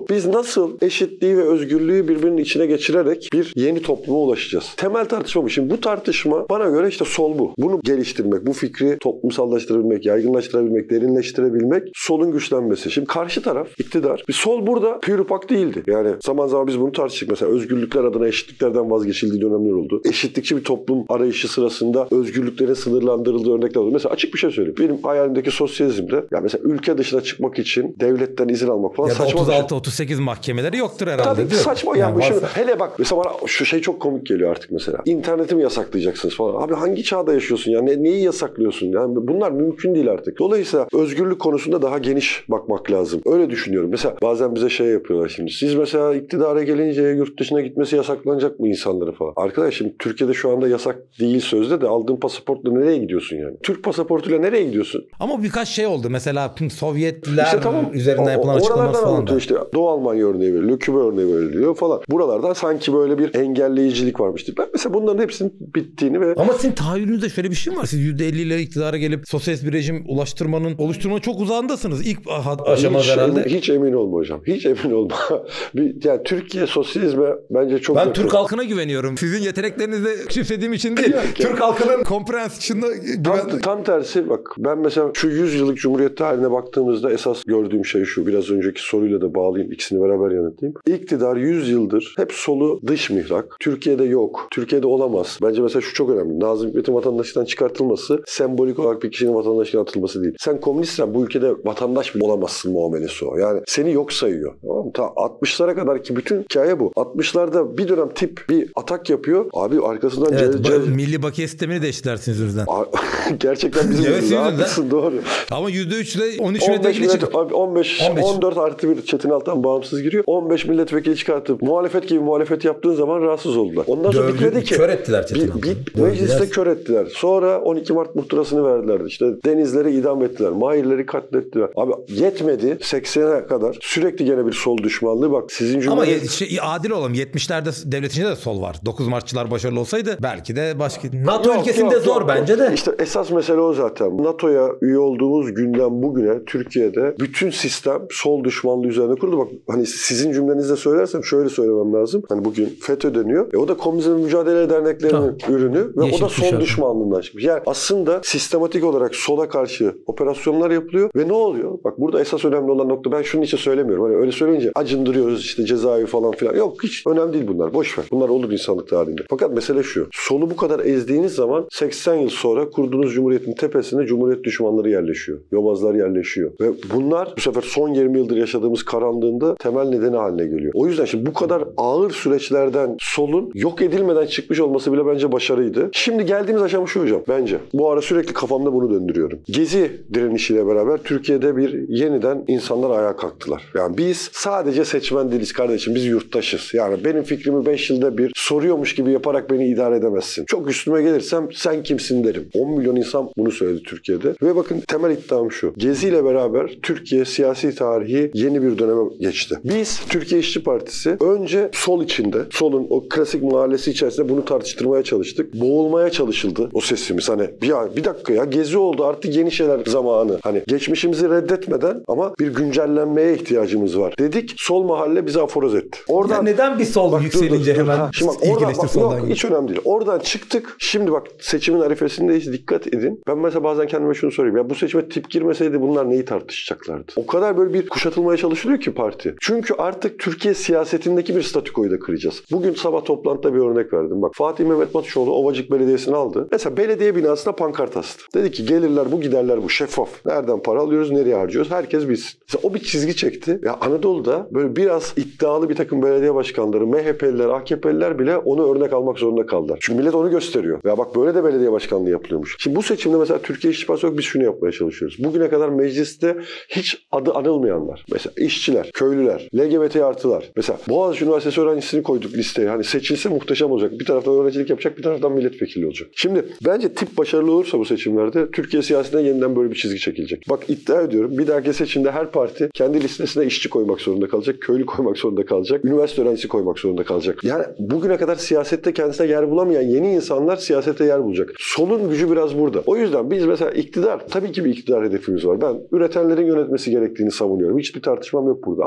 nasıl eşitliği ve özgürlüğü birbirinin içine geçirerek bir yeni topluma ulaşacağız? Temel tartışma bu. Şimdi bu tartışma bana göre işte sol bu. Bunu geliştirmek, bu fikri toplumsallaştırabilmek, yaygınlaştırabilmek, derinleştirebilmek solun güçlenmesi. Şimdi karşı taraf, iktidar. Bir sol burada pürüpak değildi. Yani zaman zaman biz bunu tartıştık. Mesela özgürlükler adına eşitliklerden vazgeçildiği dönemler oldu. Eşitlikçi bir toplum arayışı sırasında özgürlüklerin sınırlandırıldığı örnekler oldu. Mesela açık bir şey söyleyeyim. Benim hayalimdeki sosyalizmde ya mesela ülke dışına çıkmak için devletten izin almak falan ya saçma. otuz altı otuz sekiz mahkemeleri yoktur herhalde. Tabii saçma. Yani, yani şimdi, hele bak mesela bana şu şey çok komik geliyor artık mesela. İnterneti mi yasaklayacaksınız falan. Abi hangi çağda yaşıyorsun ya? Ne, neyi yasaklıyorsun? Yani bunlar mümkün değil artık. Dolayısıyla özgürlük konusunda daha geniş bakmak lazım. Öyle düşünüyorum. Mesela bazen bize şey yapıyorlar şimdi. Siz mesela iktidara gelince yurt dışına gitmesi yasaklanacak mı insanları falan? Arkadaş şimdi Türkiye'de şu anda yasak değil sözde de aldığın pasaportla nereye gidiyorsun yani? Türk pasaportuyla nereye gidiyorsun? Ama birkaç şey oldu. Mesela Sovyetler işte tamam, üzerinden yapılan açıklamalar falan da. İşte Doğu Almanya örneği veriliyor, Küba örneği veriliyor falan. Buralardan sanki böyle bir engelleyicilik varmıştı. Ben mesela bunların hepsinin bittiğini ve... Ama sizin tahayyülünüzde şöyle bir şey mi var? Siz yüzde elli ile iktidara gelip sosyalist bir rejim ulaştırmanın, oluşturmanın çok uzağındasınız. İlk aşama herhalde. Hiç emin olma hocam. Hiç emin olma. bir, yani Türkiye sosyalizme bence çok... Ben yakın. Türk halkına güveniyorum. Sizin yeteneklerinizi küçümsediğim için değil. Türk halkının komprehensisyonuna güven... Tam, tam tersi bak. Ben mesela şu yüz yıllık Cumhuriyet tarihine baktığımızda esas gördüğüm şey şu. Biraz önceki soruyla da bağlayayım. İkisini beraber yanıtlayayım. İktidar yüz yıldır hep solu dış mihrak. Türkiye'de yok. Türkiye'de olamaz. Bence mesela şu çok önemli. Nazım Hikmet'in vatandaşlıktan çıkartılması sembolik olarak bir kişinin vatandaşlıktan atılması değil. Sen komünistsen bu ülkede vatandaş olamazsın muamelesi o. Yani seni yok sayıyor. Tamam mı? Ta altmışlara kadar ki bütün hikaye bu. altmışlarda bir dönem tip bir atak yapıyor. Abi arkasından... Evet, cel, cel... milli bakiye sistemini değiştirersiniz yüzünden. Gerçekten bizim evet, yüzünden. Haklısın, doğru. Ama yüzde üç ile on üç on beş milletvekili çıktı. Abi on beş, on dört artı bir Çetin Altan bağımsız giriyor. on beş milletvekili çıkartıp muhalefet gibi muhalefet yaptığın zaman rahatsız oldular. Ondan sonra Dövdü, bitmedi ki. Kör ettiler Çetin Altan'ı. Bir, bir mecliste kör ettiler. Sonra on iki Mart muhtırasını verdiler. İşte denizleri idam ettiler. Mahirleri katlettiler. Abi yetmedi. seksene kadar sürekli gene bir sol düşmanlığı. Bak sizin cümleniz... Ama şey, adil olalım. yetmişlerde devlet içinde de sol var. dokuz Martçılar başarılı olsaydı belki de başka... NATO yok, ülkesinde yok, zor yok, bence de. İşte esas mesele o zaten. NATO'ya üye olduğumuz günden bugüne Türkiye'de bütün sistem sol düşmanlığı üzerine kuruldu. Bak hani sizin cümlenizde söylersem şöyle söylemem lazım. Hani bugün FETÖ deniyor. E o da Komünizm Mücadele Derneklerinin ha. ürünü ve Yeşil o da sol kuşağı. Düşmanlığından çıkmış. Yani aslında sistematik olarak sola karşı operasyonlar yapılıyor ve ne oluyor? Bak burada esas önemli olan nokta, ben şunun için söylemiyorum. Hani öyle söyleyince acındırıyoruz işte cezaevi falan filan. Yok, hiç önemli değil bunlar. Boş ver. Bunlar olur insanlık tarihinde. Fakat mesele şu. Solu bu kadar ezdiğiniz zaman seksen yıl sonra kurduğunuz cumhuriyetin tepesine cumhuriyet düşmanları yerleşiyor. Yobazlar yerleşiyor. Ve bunlar bu sefer son yirmi yıldır yaşadığımız karanlığında temel nedeni haline geliyor. O yüzden şimdi bu kadar ağır süreçlerden solun yok edilmeden çıkmış olması bile bence başarıydı. Şimdi geldiğimiz aşama şu hocam. Bence. Bu ara sürekli kafamda bunu döndürüyorum. Gezi direnişiyle beraber Türkiye'de bir yeniden insanlar ayağa kalktılar. Yani biz sadece seçmen değiliz kardeşim. Biz yurttaşız. Yani benim fikrimi beş yılda bir soruyormuş gibi yaparak beni idare edemezsin. Çok üstüme gelirsem sen kimsin derim. on milyon insan bunu söyledi Türkiye'de. Ve bakın temel iddiam şu. Gezi ile beraber Türkiye siyasi tarihi yeni bir döneme geçti. Biz Türkiye İşçi Partisi önce sol içinde, solun o klasik mahallesi içerisinde bunu tartıştırmaya çalıştık. Boğulmaya çalışıldı o sesimiz. Hani bir, bir dakika ya, Gezi oldu artık yeni şeyler zamanı. Hani geçmişimizi reddetmeden ama bir güncellenmeye ihtiyacımız var dedik. Sol mahalle bizi aforoz etti. Oradan, ya neden bir sol bak, yükselince dur, dur, hemen şimdi bak, oradan, bak, yok, hiç önemli değil. Oradan çıktık. Şimdi bak seçimin arifesindeyiz. Dikkat edin. Ben mesela bazen kendime şunu soruyorum. Ya bu seçime tip girmeseydi bunlar neyi tartışacaklardı? O kadar böyle bir kuşatılmaya çalışılıyor ki parti. Çünkü artık Türkiye siyasetindeki bir statükoyu da kıracağız. Bugün sabah toplantıda bir örnek verdim. Bak Fatih Mehmet Matuşoğlu Ovacık Belediyesi'ni aldı. Mesela belediye binasına pankart astı. Dedi ki gelirler bu, giderler bu. Şeffaf. Nereden para alıyoruz, nereye harcıyoruz? Herkes bilsin. Mesela o bir çizgi çekti. Ya Anadolu'da böyle biraz iddialı bir takım belediye başkanları, M H P'liler, A K P'liler bile onu örnek almak zorunda kaldılar. Çünkü millet onu gösteriyor. Ya bak böyle de belediye başkanlığı yapılıyormuş. Şimdi bu seçimde mesela Türkiye İşçi Partisi yok, biz şunu yapmaya çalışıyoruz. Bugüne kadar mecliste hiç adı anılmayanlar. Mesela işçiler, köylüler, L G B T artılar. Mesela Boğaziçi Üniversitesi öğrencisini koyduk listeye. Hani seçilse muhteşem olacak. Bir taraftan öğrencilik yapacak, bir taraftan milletvekili olacak. Şimdi bence tip başarılı olursa bu seçimlerde Türkiye siyasetine yeniden böyle bir çizgi çekilecek. Bak iddia ediyorum. Bir dahaki seçimde her parti kendi listesine işçi koymak zorunda kalacak, köylü koymak zorunda kalacak, üniversite öğrencisi koymak zorunda kalacak. Yani bugüne kadar siyasette kendisine yer bulamayan yeni insanlar siyasete yer bulacak. Solun gücü biraz burada. O yüzden biz mesela iktidar, tabii ki bir iktidar hedefimiz var. Ben üretenlerin yönetmesi gerektiğini savunuyorum. Hiçbir tartışmam yok burada. Ama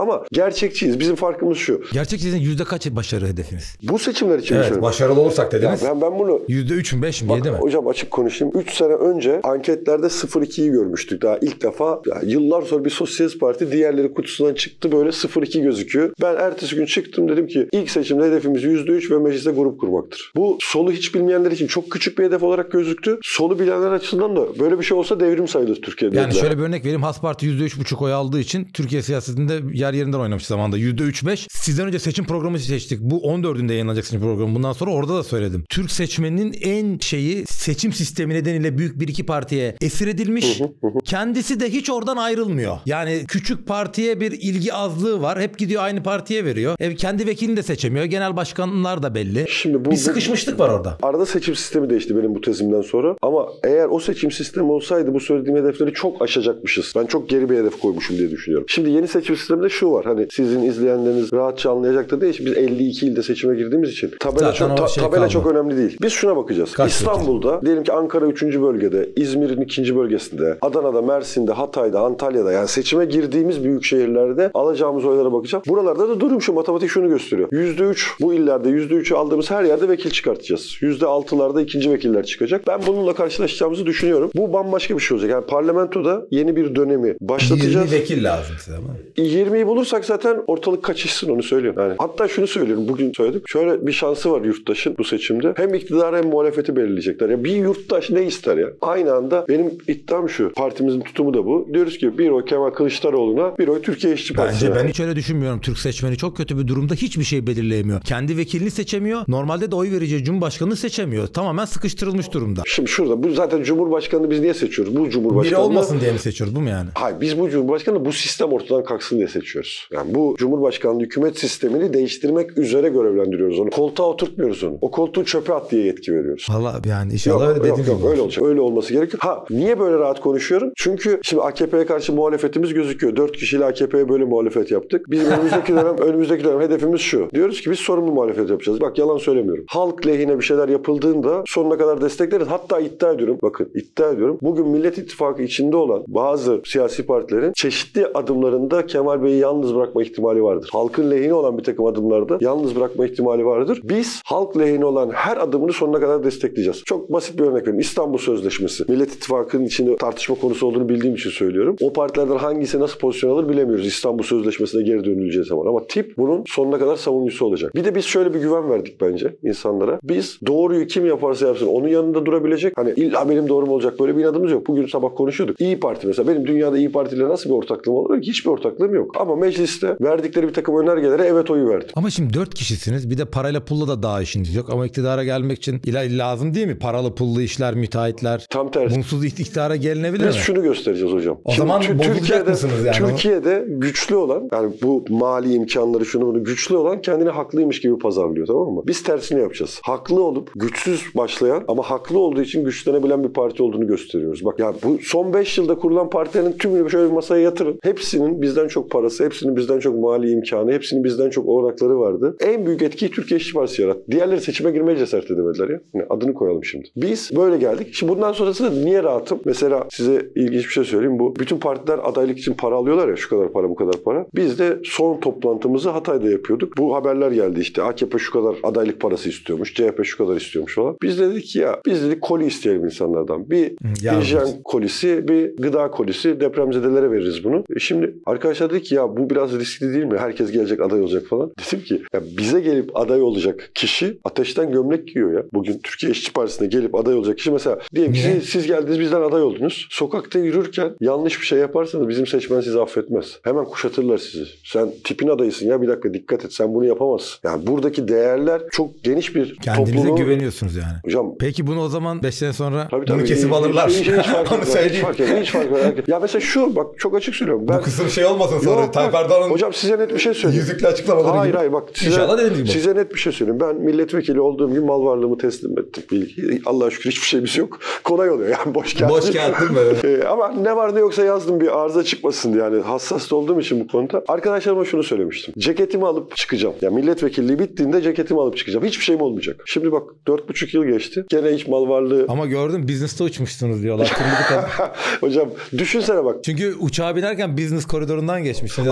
gerçekçiyiz. Bizim farkımız şu. Gerçekçi yüzde kaç başarı hedefiniz? Bu seçimler için evet, başarılı olursak dediniz. Ya ben, ben bunu... yüzde üç mü beş mi? Bak, yedi mi? Hocam açık konuşayım. üç sene önce anketlerde sıfır ikiyi görmüştük. Daha ilk defa yani yıllar sonra bir sosyalist parti diğerleri kutusundan çıktı böyle sıfır iki gözüküyor. Ben ertesi gün çıktım dedim ki ilk seçimde hedefimiz yüzde üç ve mecliste grup kurmaktır. Bu solu hiç bilmeyenler için çok küçük bir hedef olarak gözüktü. Solu bilenler açısından da böyle bir şey olsa devrim sayılır Türkiye'de. Yani şöyle bir örnek vereyim. Has Parti yüzde üç buçuk oy aldığı için Türkiye siyasetinde yer yerinden oynamış zamanda. yüzde üç beş. Sizden önce seçim programı seçtik. Bu on dördünde yayınlanacak seçim programı. Bundan sonra orada da söyledim. Türk seçmeninin en şeyi seçim sistemi nedeniyle büyük bir iki partiye esir edilmiş. Kendisi de hiç oradan ayrılmıyor. Yani küçük partiye bir ilgi azlığı var. Hep gidiyor aynı partiye veriyor. E, kendi vekilini de seçemiyor. Genel başkanlar da belli. Şimdi bu, bir sıkışmışlık var orada. Arada seçim sistemi değişti benim bu tezimden sonra. Ama eğer o seçim sistemi olsaydı bu söylediğim hedefleri çok aşacakmışız. Ben çok geri bir hedef koymuşum diye düşünüyorum. Şimdi yeni seçim sisteminde şu var. Hani sizin izleyenleriniz rahatça anlayacaktır değil. Biz elli iki ilde seçime girdiğimiz için tabela, çok, ta, şey tabela çok önemli değil. Biz şuna bakacağız. Kaç İstanbul'da peki? Diyelim ki Ankara üçüncü bölgede, İzmir'in ikinci bölgesinde, Adana'da, Mersin'de, Hatay'da, Antalya'da yani seçime girdiğimiz büyük şehirlerde alacağımız oylara bakacağız. Buralarda da durum şu. Matematik şunu gösteriyor. yüzde üç bu illerde yüzde üçü aldığımız her yerde vekil çıkartacağız. yüzde altılarda ikinci vekiller çıkacak. Ben bununla karşılaşacağımızı düşünüyorum. Bu bambaşka bir şey olacak. Yani parlamentoda yeni bir dönemi başlatacağız. yirmi vekil lazım size ama. yirmiyi bulursak zaten ortalık kaçışsın onu söylüyorum. Yani hatta şunu söylüyorum. Bugün söyledik. Şöyle bir şansı var yurttaşın bu seçimde. Hem iktidarı hem muhalefeti belirleyecekler. Ya bir yurttaş ne ister ya? Aynı anda benim iddiam şu. Partimizin tutumu da bu. Diyoruz ki bir oy Kemal Kılıçdaroğlu'na, bir oy Türkiye İşçi Partisi'ne. Bence ben hiç öyle düşünmüyorum. Türk seçmeni çok kötü bir durumda. Hiçbir şey belirleyemiyor. Kendi vekilini seçemiyor. Normalde de oy vereceği Cumhurbaşkanı'nı seçemiyor. Tamamen sıkıştırılmış durumda. Şimdi şurada bu zaten Cumhurbaşkanı'nı biz niye seçiyoruz? Bu Cumhurbaşkanı biri olmasın diye mi seçiyoruz? Bu mu yani? Hayır, biz bu Cumhurbaşkanı bu sistem ortadan kalksın diye seçiyoruz. Yani bu Cumhurbaşkanlığı hükümet sistemini değiştirmek üzere görevlendiriyoruz onu. Koltuğa oturtmuyoruz onu. O koltuğu çöpe at diye yetki veriyoruz. Valla yani inşallah yok, öyle dediğim yok, yok, öyle olacak. Öyle olması gerekiyor. Ha niye böyle rahat konuşuyorum? Çünkü şimdi A K P'ye karşı muhalefetimiz gözüküyor. Dört kişiyle A K P'ye böyle muhalefet yaptık. Bizim önümüzdeki dönem önümüzdeki dönem hedefimiz şu. Diyoruz ki biz sorumlu muhalefet yapacağız. Bak yalan söylemiyorum. Halk lehine bir şeyler yapıldığında sonuna kadar destekleriz. Hatta iddia ediyorum. Bakın iddia ediyorum. Bugün Millet İttifakı içinde olan bazı siyasi partilerin çeşitli adımlarında Kemal Bey'i yalnız bırakma ihtimali vardır. Halkın lehine olan bir takım adımlarda yalnız bırakma ihtimali vardır. Biz halk lehine olan her adımını sonuna kadar destekleyeceğiz. Çok basit bir örnek vereyim. İstanbul Sözleşmesi. Millet İttifakı'nın içinde tartışma konusu olduğunu bildiğim için söylüyorum. O partilerden hangisi nasıl pozisyon alır bilemiyoruz. İstanbul Sözleşmesi'ne geri dönüleceği zaman. Ama tip bunun sonuna kadar savunucusu olacak. Bir de biz şöyle bir güven verdik bence insanlara. Biz doğruyu kim yaparsa yapsın onun yanında durabilecek. Hani illa benim doğrum olacak böyle bir inadımız yok. Bugün sabah konuşuyorduk. İyi Parti mesela. Benim dünyada İyi Parti ile nasıl bir ortaklığım olur? Hiçbir ortaklığım yok. Ama mecliste verdikleri bir takım önergelere evet oyu verdim. Ama şimdi dört kişisiniz. Bir de parayla pulla da daha işiniz yok. Ama iktidara gelmek için illa lazım değil mi? Paralı pullu işler, müteahhitler. Tam tersi. Bunsuz iktidara gelinebilir Biz mi? şunu göstereceğiz hocam. O Şimdi, zaman bozulacak mısınız yani? Türkiye'de güçlü olan yani bu mali imkanları şunu bunu güçlü olan kendini haklıymış gibi pazarlıyor, tamam mı? Biz tersini yapacağız. Haklı olup güçsüz başlayan ama haklı olduğu için güçlenebilen bir parti olduğunu gösteriyoruz. Bak ya bu son beş yılda kurulan partilerin tümünü şöyle bir masaya yatırın. Hepsinin bizden çok parası, hepsinin bizden çok mali imkanı, hepsinin bizden çok olanakları vardı. En büyük etkiyi Türkiye İşçi Partisi yarattı. Diğerleri seçime girmeye cesaret edemediler ya. Yani adını koyalım şimdi. Biz böyle geldik. Şimdi bundan sonrasında niye rahatım? Mesela size ilginç bir şey söyleyeyim. Bu bütün partiler adaylık için para alıyorlar ya. Şu kadar para, bu kadar para. Biz de son toplantımızı Hatay'da yapıyorduk. Bu haberler geldi işte. A K P şu kadar adaylık parası istiyormuş. C H P şu kadar istiyormuş falan. Biz dedik ki ya biz dedik koli isteyelim insanlardan. Bir hijyen kolisi, bir gıda kolisi. Depremzedelere veririz bunu. E şimdi arkadaşlar dedik ki ya bu biraz riskli değil mi? Herkes gelecek aday olacak falan. Dedim ki ya bize gelip aday olacak kişi ateşten gömlek giyiyor ya. Bugün Türkiye İşçi Partisi'ne gelip aday olacak kişi mesela diyelim ki siz, siz geldiniz bizden aday oldunuz. Sokakta yürürken yanlış bir şey yaparsanız bizim seçmen sizi affetmez. Hemen kuşatırlar sizi. Sen tipin adayısın ya bir dakika dikkat et sen bunu yapamazsın. Yani buradaki değerler çok geniş bir kendinize toplumu... güveniyorsunuz yani. Hocam. Peki bunu o zaman beş sene sonra tabii, bunu tabii, kesip hiç, alırlar. Hiç, hiç, hiç fark Onu söyleyeyim. Hiç fark etmez. Hiç fark etmez. Ya mesela şu bak çok açık söylüyorum. Ben... Bu kısım şey olmasın sonra. Yok, Tayyip Erdoğan'ın hocam size net bir şey söyleyeyim. Yüzükle açıklamaları hayır, gibi. Hayır bak size, İnşallah dediğim gibi. Size net bir şey söyleyeyim. Ben milletvekili olduğum gün mal varlığımı teslim ettim. Allah'a şükür hiçbir şeyimiz yok. Kolay oluyor yani boş kağıt. Boş kağıt değil mi böyle? ee, ama ne var ne yoksa yazdım bir arıza çıkmasın diye. Yani hassas olduğum için bu konuda. Arkadaşlarıma şunu söylemiştim. Ceketimi alıp çıkacağım. Ya milletvekilliği bittiğinde ceketimi alıp çıkacağım. Hiçbir şeyim olmayacak. Şimdi bak dört buçuk yıl geçti. Gene hiç mal varlığı. Ama gördüm business'ta uçmuşsunuz diyorlar. Hocam düşünsene bak. Çünkü uçağa binerken business koridorundan geçmişsiniz. Ya da hayır, business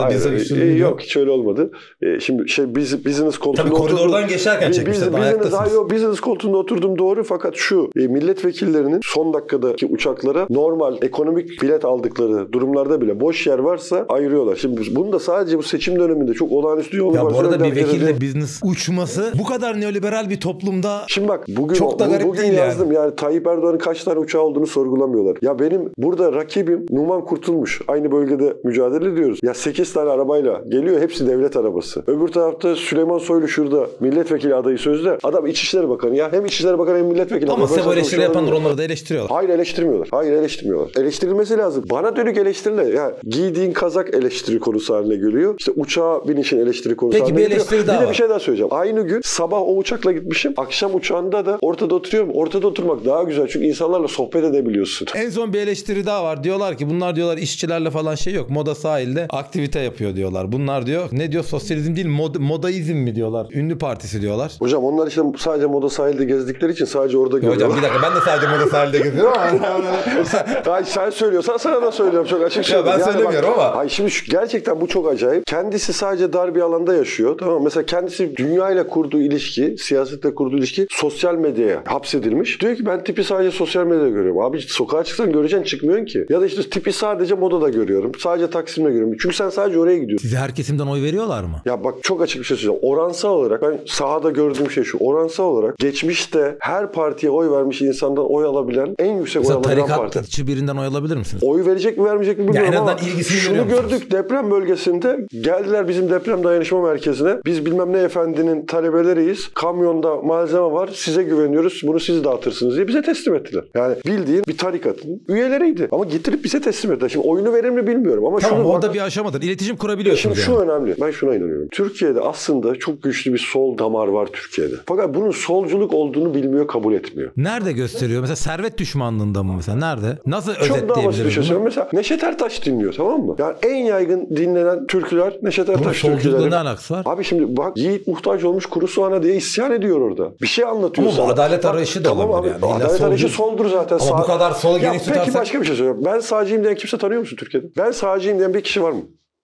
düşündüğün e, yok. Yok hiç öyle olmadı. E, şimdi şey biz, business koltuğunda Tabii koridordan oturdum. geçerken Biz, çekmişler. business, hayır, business koltuğunda oturdum doğru fakat şu e, milletvekillerinin son dakikadaki uçaklara normal ekonomik bilet aldıkları durumlarda bile boş yer varsa ayırıyorlar. Şimdi bunu da sadece bu seçim döneminde çok olağanüstü yoğun. Ya bu arada bir vekille de... business uçması bu kadar neoliberal bir toplumda şimdi bak bugün, çok da garip bugün değil yazdım yani. yani Tayyip Erdoğan'ın kaç tane uçağı olduğunu sorgulamıyorlar. Ya benim burada rakibim Numan Kurtulmuş. Aynı bölgede mücadele ediyoruz. Ya sekiz tane arabayla geliyor. Hepsi devlet arabası. Öbür tarafta Süleyman Soylu şurada milletvekili adayı sözde. Adam İçişleri Bakanı. Ya hem İçişleri Bakanı hem milletvekili. Ama size bu eleştiri yapanlar onları da eleştiriyorlar. Hayır eleştirmiyorlar. Hayır eleştirmiyorlar. Eleştirilmesi lazım. Bana dönük eleştiriler. Yani giydiğin kazak eleştiri konusu haline geliyor. İşte uçağa binişin eleştiri konusu Peki, haline bir geliyor. eleştiri daha bir de var. bir şey daha söyleyeceğim. Aynı gün sabah o uçakla gitmişim. Akşam uçağında da ortada oturuyorum. Ortada oturmak daha güzel. Çünkü insanlarla sohbet edebiliyorsun. En son bir eleştiri daha var. Diyorlar ki bunlar diyorlar işçilerle falan şey yok. Moda sahilde aktivite yapıyor diyorlar. Bunlar diyor ne diyor sosyalizm değil mod, modaizm mi diyorlar. Ünlü partisi diyorlar. Hocam onlar işte sadece moda sahilde gezdikleri için sadece orada görüyorlar. Hocam bir dakika ben de sadece moda sahilde geziyorum ama. Ay, sen söylüyorsan sana da söylüyorum çok açık şey. Ya ben yani söylemiyorum bak, ama. Ay şimdi şu, gerçekten bu çok acayip. Kendisi sadece dar bir alanda yaşıyor. Tamam mı? Mesela kendisi dünyayla kurduğu ilişki, siyasetle kurduğu ilişki sosyal medyaya hapsedilmiş. Diyor ki ben tipi sadece sosyal medyada görüyorum. Abi sokağa çıksan göreceksin çıkmıyorsun ki. Ya da işte tipi sadece modada görüyorum. Sadece Taksim'de görüyorum. Çünkü sen sadece oraya gidiyorsun. Size her kesimden oy veriyorlar mı? Ya bak çok açık bir şey söyleyeceğim. Oransal olarak ben sahada gördüğüm şey şu. Oransal olarak geçmişte her partiye oy vermiş insandan oy alabilen en yüksek Mesela oy alabilen parti. tarikatçı birinden oy alabilir misiniz? Oy verecek mi vermeyecek mi bilmiyorum en ama azından ilgisini şunu görüyor musunuz? gördük deprem bölgesinde geldiler bizim deprem dayanışma merkezine. Biz bilmem ne efendinin talebeleriyiz. Kamyonda malzeme var. Size güveniyoruz. Bunu siz dağıtırsınız diye bize teslim ettiler. Yani bildiğin bir tarikatın üyeleriydi. Ama getirip bize teslim ettiler. Şimdi oyunu verir mi bilmiyorum ama tamam şunu orada bak, bir aşamadır. İletişim kurabiliyorsunuz şimdi yani. şu önemli. Ben şuna inanıyorum. Türkiye'de aslında çok güçlü bir sol damar var Türkiye'de. Fakat bunun solculuk olduğunu bilmiyor, kabul etmiyor. Nerede gösteriyor? Mesela servet düşmanlığında mı mesela? Nerede? Nasıl Çok daha basit bir şey özetleyebiliriz söyleyeyim. bunu? Mesela Neşet Ertaş dinliyor tamam mı? Yani en yaygın dinlenen türküler Neşet Bunun Ertaş solculuğun türküleri. ne alakası var? Abi şimdi bak yiğit muhtaç olmuş kuru soğana diye isyan ediyor orada. Bir şey anlatıyor Ama bu sana. adalet Bak, arayışı da tamam olabilir abi, yani. İlla Adalet solcu- arayışı soldur zaten. Ama bu kadar sola Ya geniş peki tutarsak- başka bir şey söyleyeyim. Ben sağcıyım diyen kimse tanıyor musun Türkiye'de? Ben sağcıyım diyen bir kişi var mı?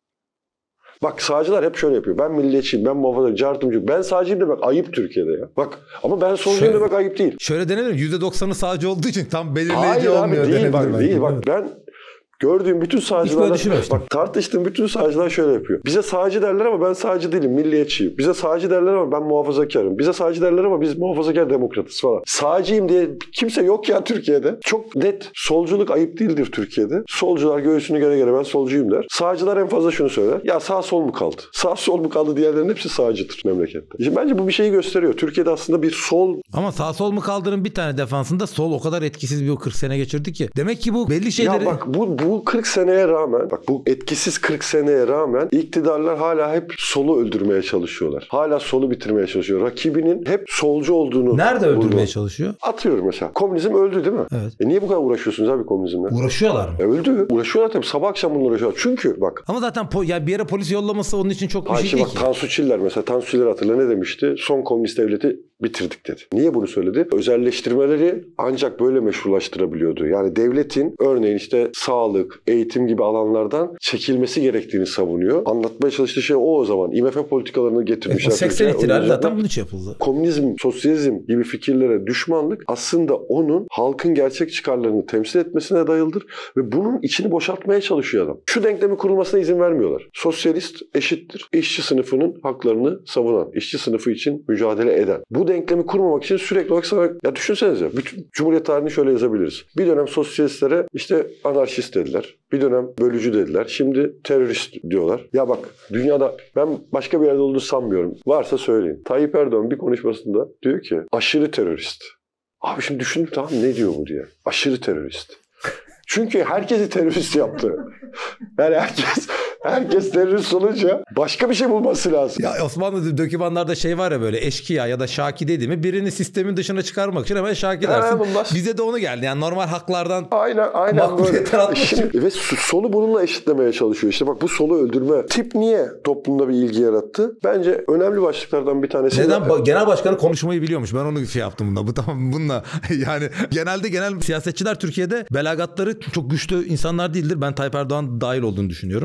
Bak sağcılar hep şöyle yapıyor. Ben milliyetçiyim, ben muhafazakar, cartımcıyım. Ben sağcıyım demek ayıp Türkiye'de ya. Bak ama ben solcuyum Şöyle- demek ayıp değil. Şöyle denelim. yüzde doksanı sağcı olduğu için tam belirleyici Hayır olmuyor. abi değil denebilir bak belki, değil değil bak mi? ben gördüğüm bütün sağcılarla düşünmemiştim. bak tartıştığım bütün sağcılar şöyle yapıyor. Bize sağcı derler ama ben sağcı değilim, milliyetçiyim. Bize sağcı derler ama ben muhafazakarım. Bize sağcı derler ama biz muhafazakar demokratız falan. Sağcıyım diye kimse yok ya Türkiye'de. Çok net solculuk ayıp değildir Türkiye'de. Solcular göğsünü göre göre ben solcuyum der. Sağcılar en fazla şunu söyler. Ya sağ sol mu kaldı? Sağ sol mu kaldı diğerlerinin hepsi sağcıdır memlekette. İşte bence bu bir şeyi gösteriyor. Türkiye'de aslında bir sol Ama sağ sol mu kaldırın bir tane defansında sol o kadar etkisiz bir o kırk sene geçirdi ki. Demek ki bu belli şeyleri... Ya bak bu, bu kırk seneye rağmen, bak bu etkisiz kırk seneye rağmen iktidarlar hala hep solu öldürmeye çalışıyorlar. Hala solu bitirmeye çalışıyor. Rakibinin hep solcu olduğunu... Nerede öldürmeye vurdu. çalışıyor? Atıyorum mesela. Komünizm öldü değil mi? Evet. E niye bu kadar uğraşıyorsunuz abi komünizmle? Uğraşıyorlar mı? E öldü. Uğraşıyorlar tabii. Sabah akşam bununla uğraşıyorlar. Çünkü bak. Ama zaten po- ya bir yere polis yollaması onun için çok bir Ayşe şey değil bak ki. Tansu Çiller mesela. Tansu Çiller hatırla ne demişti? Son komünist devleti bitirdik dedi. Niye bunu söyledi? Özelleştirmeleri ancak böyle meşrulaştırabiliyordu. Yani devletin örneğin işte sağlık, eğitim gibi alanlardan çekilmesi gerektiğini savunuyor. Anlatmaya çalıştığı şey o o zaman. İ M F politikalarını getirmişler. O seksen Türkiye'ye. ihtilali Onun zaten üzerine bunun için yapıldı. komünizm, sosyalizm gibi fikirlere düşmanlık aslında onun halkın gerçek çıkarlarını temsil etmesine dayalıdır ve bunun içini boşaltmaya çalışıyor adam. Şu denklemin kurulmasına izin vermiyorlar. Sosyalist eşittir işçi sınıfının haklarını savunan, işçi sınıfı için mücadele eden. Bu denklemi kurmamak için sürekli olarak sana... Ya düşünsenize, bütün Cumhuriyet tarihini şöyle yazabiliriz. Bir dönem sosyalistlere işte anarşist dediler. Bir dönem bölücü dediler. Şimdi terörist diyorlar. Ya bak dünyada ben başka bir yerde olduğunu sanmıyorum. Varsa söyleyin. Tayyip Erdoğan bir konuşmasında diyor ki aşırı terörist. Abi şimdi düşündüm tamam ne diyor bu diye. Aşırı terörist. Çünkü herkesi terörist yaptı. Yani herkes herkes terörist olunca başka bir şey bulması lazım. Ya Osmanlı dokümanlarda şey var ya böyle eşkıya ya da şaki dedi mi birini sistemin dışına çıkarmak için hemen şaki dersin. bunlar... Bize de onu geldi. Yani normal haklardan aynen aynen böyle. Şimdi, ve solu bununla eşitlemeye çalışıyor. İşte bak bu solu öldürme. Tip niye toplumda bir ilgi yarattı? Bence önemli başlıklardan bir tanesi. Neden? Ba- genel başkanı konuşmayı biliyormuş. Ben onu şey yaptım bunda. Bu tamam bununla. Yani genelde genel siyasetçiler Türkiye'de belagatları çok güçlü insanlar değildir. Ben Tayyip Erdoğan dahil olduğunu düşünüyorum. Çok az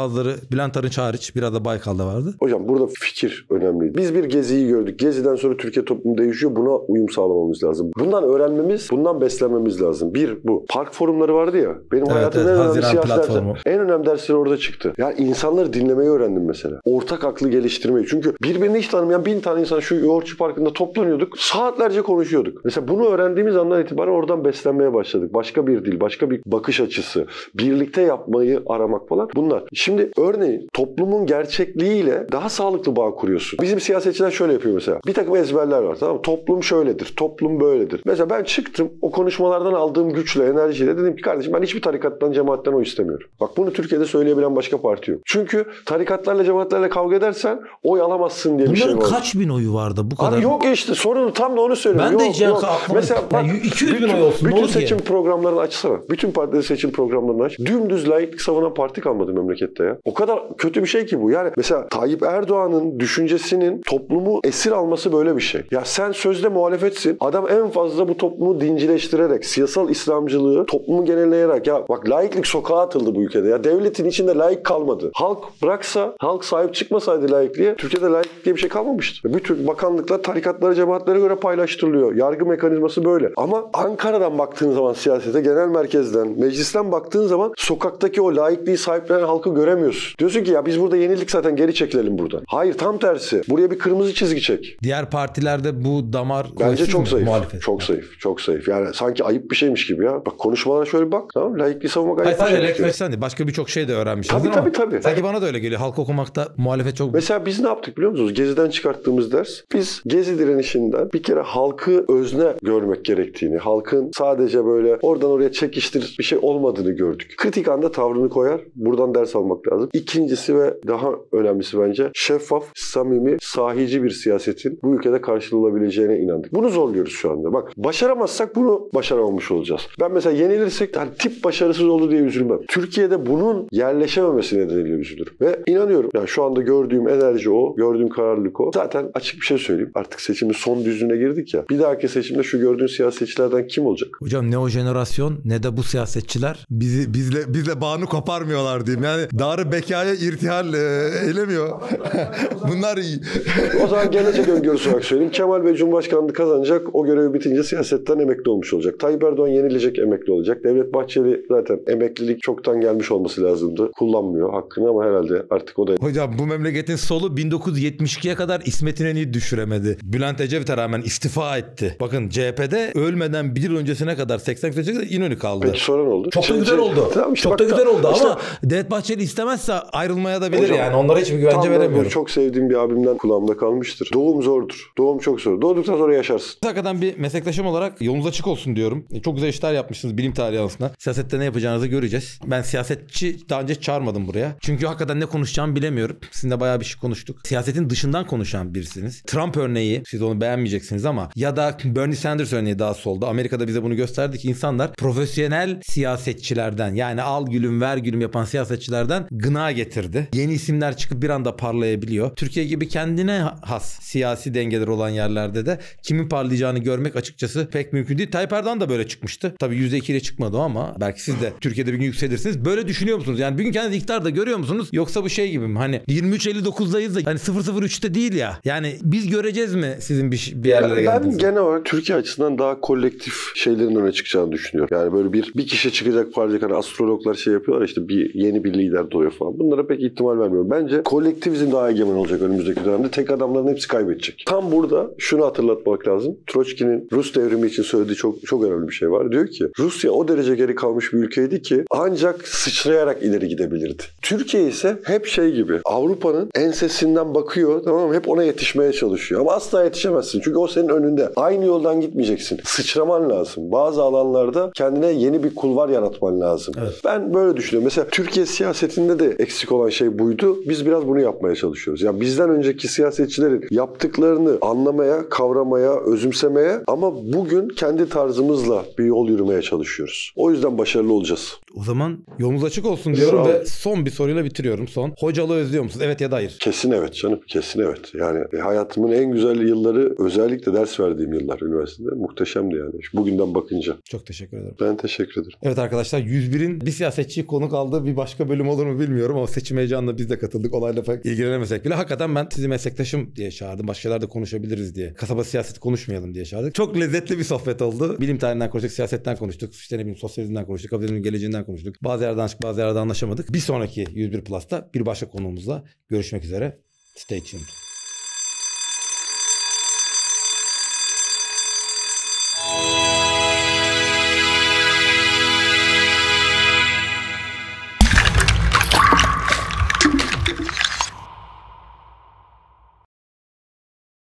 bazıları Bülent Arınç hariç, biraz da Baykal'da vardı. Hocam burada fikir önemli. Biz bir Gezi'yi gördük. Gezi'den sonra Türkiye toplumu değişiyor. Buna uyum sağlamamız lazım. Bundan öğrenmemiz, bundan beslenmemiz lazım. Bir bu. Park forumları vardı ya. Benim evet, hayatımın evet, en önemli siyasi dersi. En önemli dersleri orada çıktı. Yani insanları dinlemeyi öğrendim mesela. Ortak aklı geliştirmeyi. Çünkü birbirini hiç tanımayan bin tane insan şu Yoğurtçu Parkı'nda toplanıyorduk. Saatlerce konuşuyorduk. Mesela bunu öğrendiğimiz andan itibaren oradan beslenmeye başladık. Başka bir dil, başka bir bakış açısı, birlikte yapmayı aramak falan. Bunlar. Şimdi örneğin toplumun gerçekliğiyle daha sağlıklı bağ kuruyorsun. Bizim siyasetçiler şöyle yapıyor mesela. Bir takım ezberler var, tamam mı? Toplum şöyledir, toplum böyledir. Mesela ben çıktım, o konuşmalardan aldığım güçle, enerjiyle dedim ki kardeşim ben hiçbir tarikattan, cemaatten o istemiyorum. Bak bunu Türkiye'de söyleyebilen başka parti yok. Çünkü tarikatlarla, cemaatlerle kavga edersen oy alamazsın diye bunların bir şey var. Bunların kaç bin oyu vardı bu kadar? Abi yok işte sorun tam da onu söylüyorum. Ben de yok, hiç yani mesela bak, yani iki yüz bin bütün, oy olsun. Bütün seçim ki? programlarını açsana. Bütün partilerin seçim programlarını aç. Dümdüz laiklik savunan parti kalmadı memlekette ya. O kadar kötü bir şey ki bu. Yani mesela Tayyip Erdoğan'ın düşüncesinin toplumu esir alması böyle bir şey. Ya sen sözde muhalefetsin. Adam en fazla bu toplumu dincileştirerek, siyasal İslamcılığı toplumu genelleyerek, ya bak laiklik sokağa atıldı bu ülkede ya. Devletin içinde laik kalmadı. Halk bıraksa, halk sahip çıkmasaydı laikliğe, Türkiye'de laiklik diye bir şey kalmamıştı. Bütün bakanlıklar tarikatlara, cemaatlere göre paylaştırılıyor. Yargı mekanizması böyle. Ama Ankara'dan baktığın zaman siyasete, genel merkezden, meclisten baktığın zaman sokaktaki o laikliği sahiplenen halkı göremiyorsun. Diyorsun ki ya biz burada yenildik zaten, geri çekilelim buradan. Hayır, tam tersi. Buraya bir kırmızı çizgi çek. Diğer partilerde bu damar bence çok zayıf. Muhalefet. Çok zayıf. Çok zayıf. Yani sanki ayıp bir şeymiş gibi ya. Bak konuşmalara şöyle bir bak. Tamam, laikliği savunmak ayıp Hayır, bir şey. Hayır, başka birçok şey de öğrenmişiz. Tabii tabii tabii. Sanki bana da öyle geliyor. Halk okumakta muhalefet çok... Mesela biz ne yaptık biliyor musunuz? Gezi'den çıkarttığımız ders. Biz Gezi direnişinden bir kere halkı özne görmek gerektiğini, halkın sadece böyle oradan oraya çekiştir bir şey olmadığını gördük. Kritik anda tavrını koyar. Buradan ders almak lazım. İkincisi ve daha önemlisi bence şeffaf, samimi, sahici bir siyasetin bu ülkede karşılayabileceğine inandık. Bunu zorluyoruz şu anda. Bak başaramazsak bunu başaramamış olacağız. Ben mesela yenilirsek hani tip başarısız oldu diye üzülmem. Türkiye'de bunun yerleşememesi nedeniyle üzülürüm. Ve inanıyorum. Yani şu anda gördüğüm enerji o, gördüğüm kararlılık o. Zaten açık bir şey söyleyeyim. Artık seçimin son düzlüğüne girdik ya. Bir dahaki seçimde şu gördüğün siyasetçilerden kim olacak? Hocam ne o jenerasyon ne de bu siyasetçiler bizi bizle bizle bağını koparmıyorlar diyeyim. Yani darı bekaya irtihal e, eylemiyor. Bunlar iyi. O zaman gelecek öngörüsü olarak söyleyeyim. Kemal Bey Cumhurbaşkanlığı kazanacak. O görevi bitince siyasetten emekli olmuş olacak. Tayyip Erdoğan yenilecek, emekli olacak. Devlet Bahçeli zaten emeklilik çoktan gelmiş olması lazımdı. Kullanmıyor hakkını ama herhalde artık o da... Hocam bu memleketin solu bin dokuz yüz yetmiş ikiye kadar İsmet İnönü'yü düşüremedi. Bülent Ecevit'e rağmen istifa etti. Bakın C H P'de ölmeden bir yıl öncesine kadar seksen küsur kadar İnönü kaldı. Peki sonra ne oldu? Çok da güzel oldu. Tamam, işte Çok bak, da güzel oldu işte, ama Devlet Bahçeli istemezse ayrılmaya da bilir hocam, yani. Onlara hiçbir güvence veremiyorum. Çok sevdiğim bir abimden kulağımda kalmıştır. Doğum zordur. Doğum çok zor. Doğduktan sonra yaşarsın. Hakikaten bir meslektaşım olarak yolunuz açık olsun diyorum. Çok güzel işler yapmışsınız bilim tarihi alanında. Siyasette ne yapacağınızı göreceğiz. Ben siyasetçi daha önce çağırmadım buraya. Çünkü hakikaten ne konuşacağımı bilemiyorum. Sizinle bayağı bir şey konuştuk. Siyasetin dışından konuşan birisiniz. Trump örneği, siz onu beğenmeyeceksiniz ama ya da Bernie Sanders örneği daha solda. Amerika'da bize bunu gösterdi ki insanlar profesyonel siyasetçilerden, yani al gülüm ver gülüm yapan siyasetçilerden gına getirdi. Yeni isimler çıkıp bir anda parlayabiliyor. Türkiye gibi kendine has siyasi dengeleri olan yerlerde de kimin parlayacağını görmek açıkçası pek mümkün değil. Tayyip Erdoğan da böyle çıkmıştı. Tabii yüzde iki ile çıkmadı o ama belki siz de Türkiye'de bir gün yükselirsiniz. Böyle düşünüyor musunuz? Yani bir gün kendinizi iktidarda görüyor musunuz? Yoksa bu şey gibi mi? Hani yirmi üç elli dokuzdayız da hani sıfır sıfır üçte değil ya. Yani biz göreceğiz mi sizin bir, bir yerlere geldiğinizi? Ben genel olarak Türkiye açısından daha kolektif şeylerin öne çıkacağını düşünüyorum. Yani böyle bir bir kişi çıkacak parlayacak, hani astrologlar şey yapıyorlar işte bir yeni bir lider doğuyor falan. Bunlara pek ihtimal vermiyorum. Bence kolektivizm daha egemen olacak önümüzdeki dönemde. Tek adamların hepsi kaybedecek. Tam burada şunu hatırlatmak lazım. Troçki'nin Rus devrimi için söylediği çok çok önemli bir şey var. Diyor ki Rusya o derece geri kalmış bir ülkeydi ki ancak sıçrayarak ileri gidebilirdi. Türkiye ise hep şey gibi Avrupa'nın ensesinden bakıyor, tamam mı? Hep ona yetişmeye çalışıyor. Ama asla yetişemezsin. Çünkü o senin önünde. Aynı yoldan gitmeyeceksin. Sıçraman lazım. Bazı alanlarda kendine yeni bir kulvar yaratman lazım. Evet. Ben böyle düşünüyorum. Mesela Türkiye siyasetinde de eksik olan şey buydu. Biz biraz bunu yapmaya çalışıyoruz. Yani bizden önceki siyasetçilerin yaptıklarını anlamaya, kavramaya, özümsemeye ama bugün kendi tarzımızla bir yol yürümeye çalışıyoruz. O yüzden başarılı olacağız. O zaman yolunuz açık olsun diyorum ve son bir soruyla bitiriyorum. Son. Hocalığı özlüyor musunuz? Evet ya da hayır? Kesin evet canım. Kesin evet. Yani hayatımın en güzel yılları özellikle ders verdiğim yıllar üniversitede. Muhteşemdi yani. Bugünden bakınca. Çok teşekkür ederim. Ben teşekkür ederim. Evet arkadaşlar yüz birin bir siyasetçi konuk aldığı bir başka bölüm olur mu bilmiyorum ama seçim heyecanla biz de katıldık. Olayla pek ilgilenemesek bile. Hakikaten ben sizi meslektaşım diye çağırdım. Başka şeyler de konuşabiliriz diye. Kasaba siyaseti konuşmayalım diye çağırdık. Çok lezzetli bir sohbet oldu. Bilim tarihinden konuştuk, siyasetten konuştuk. İşte ne bileyim sosyalizmden konuştuk, kapitalizmin geleceğinden konuştuk. Bazı yerden anlaştık, bazı yerden anlaşamadık. Bir sonraki yüz bir Plus'ta bir başka konuğumuzla görüşmek üzere. Stay tuned.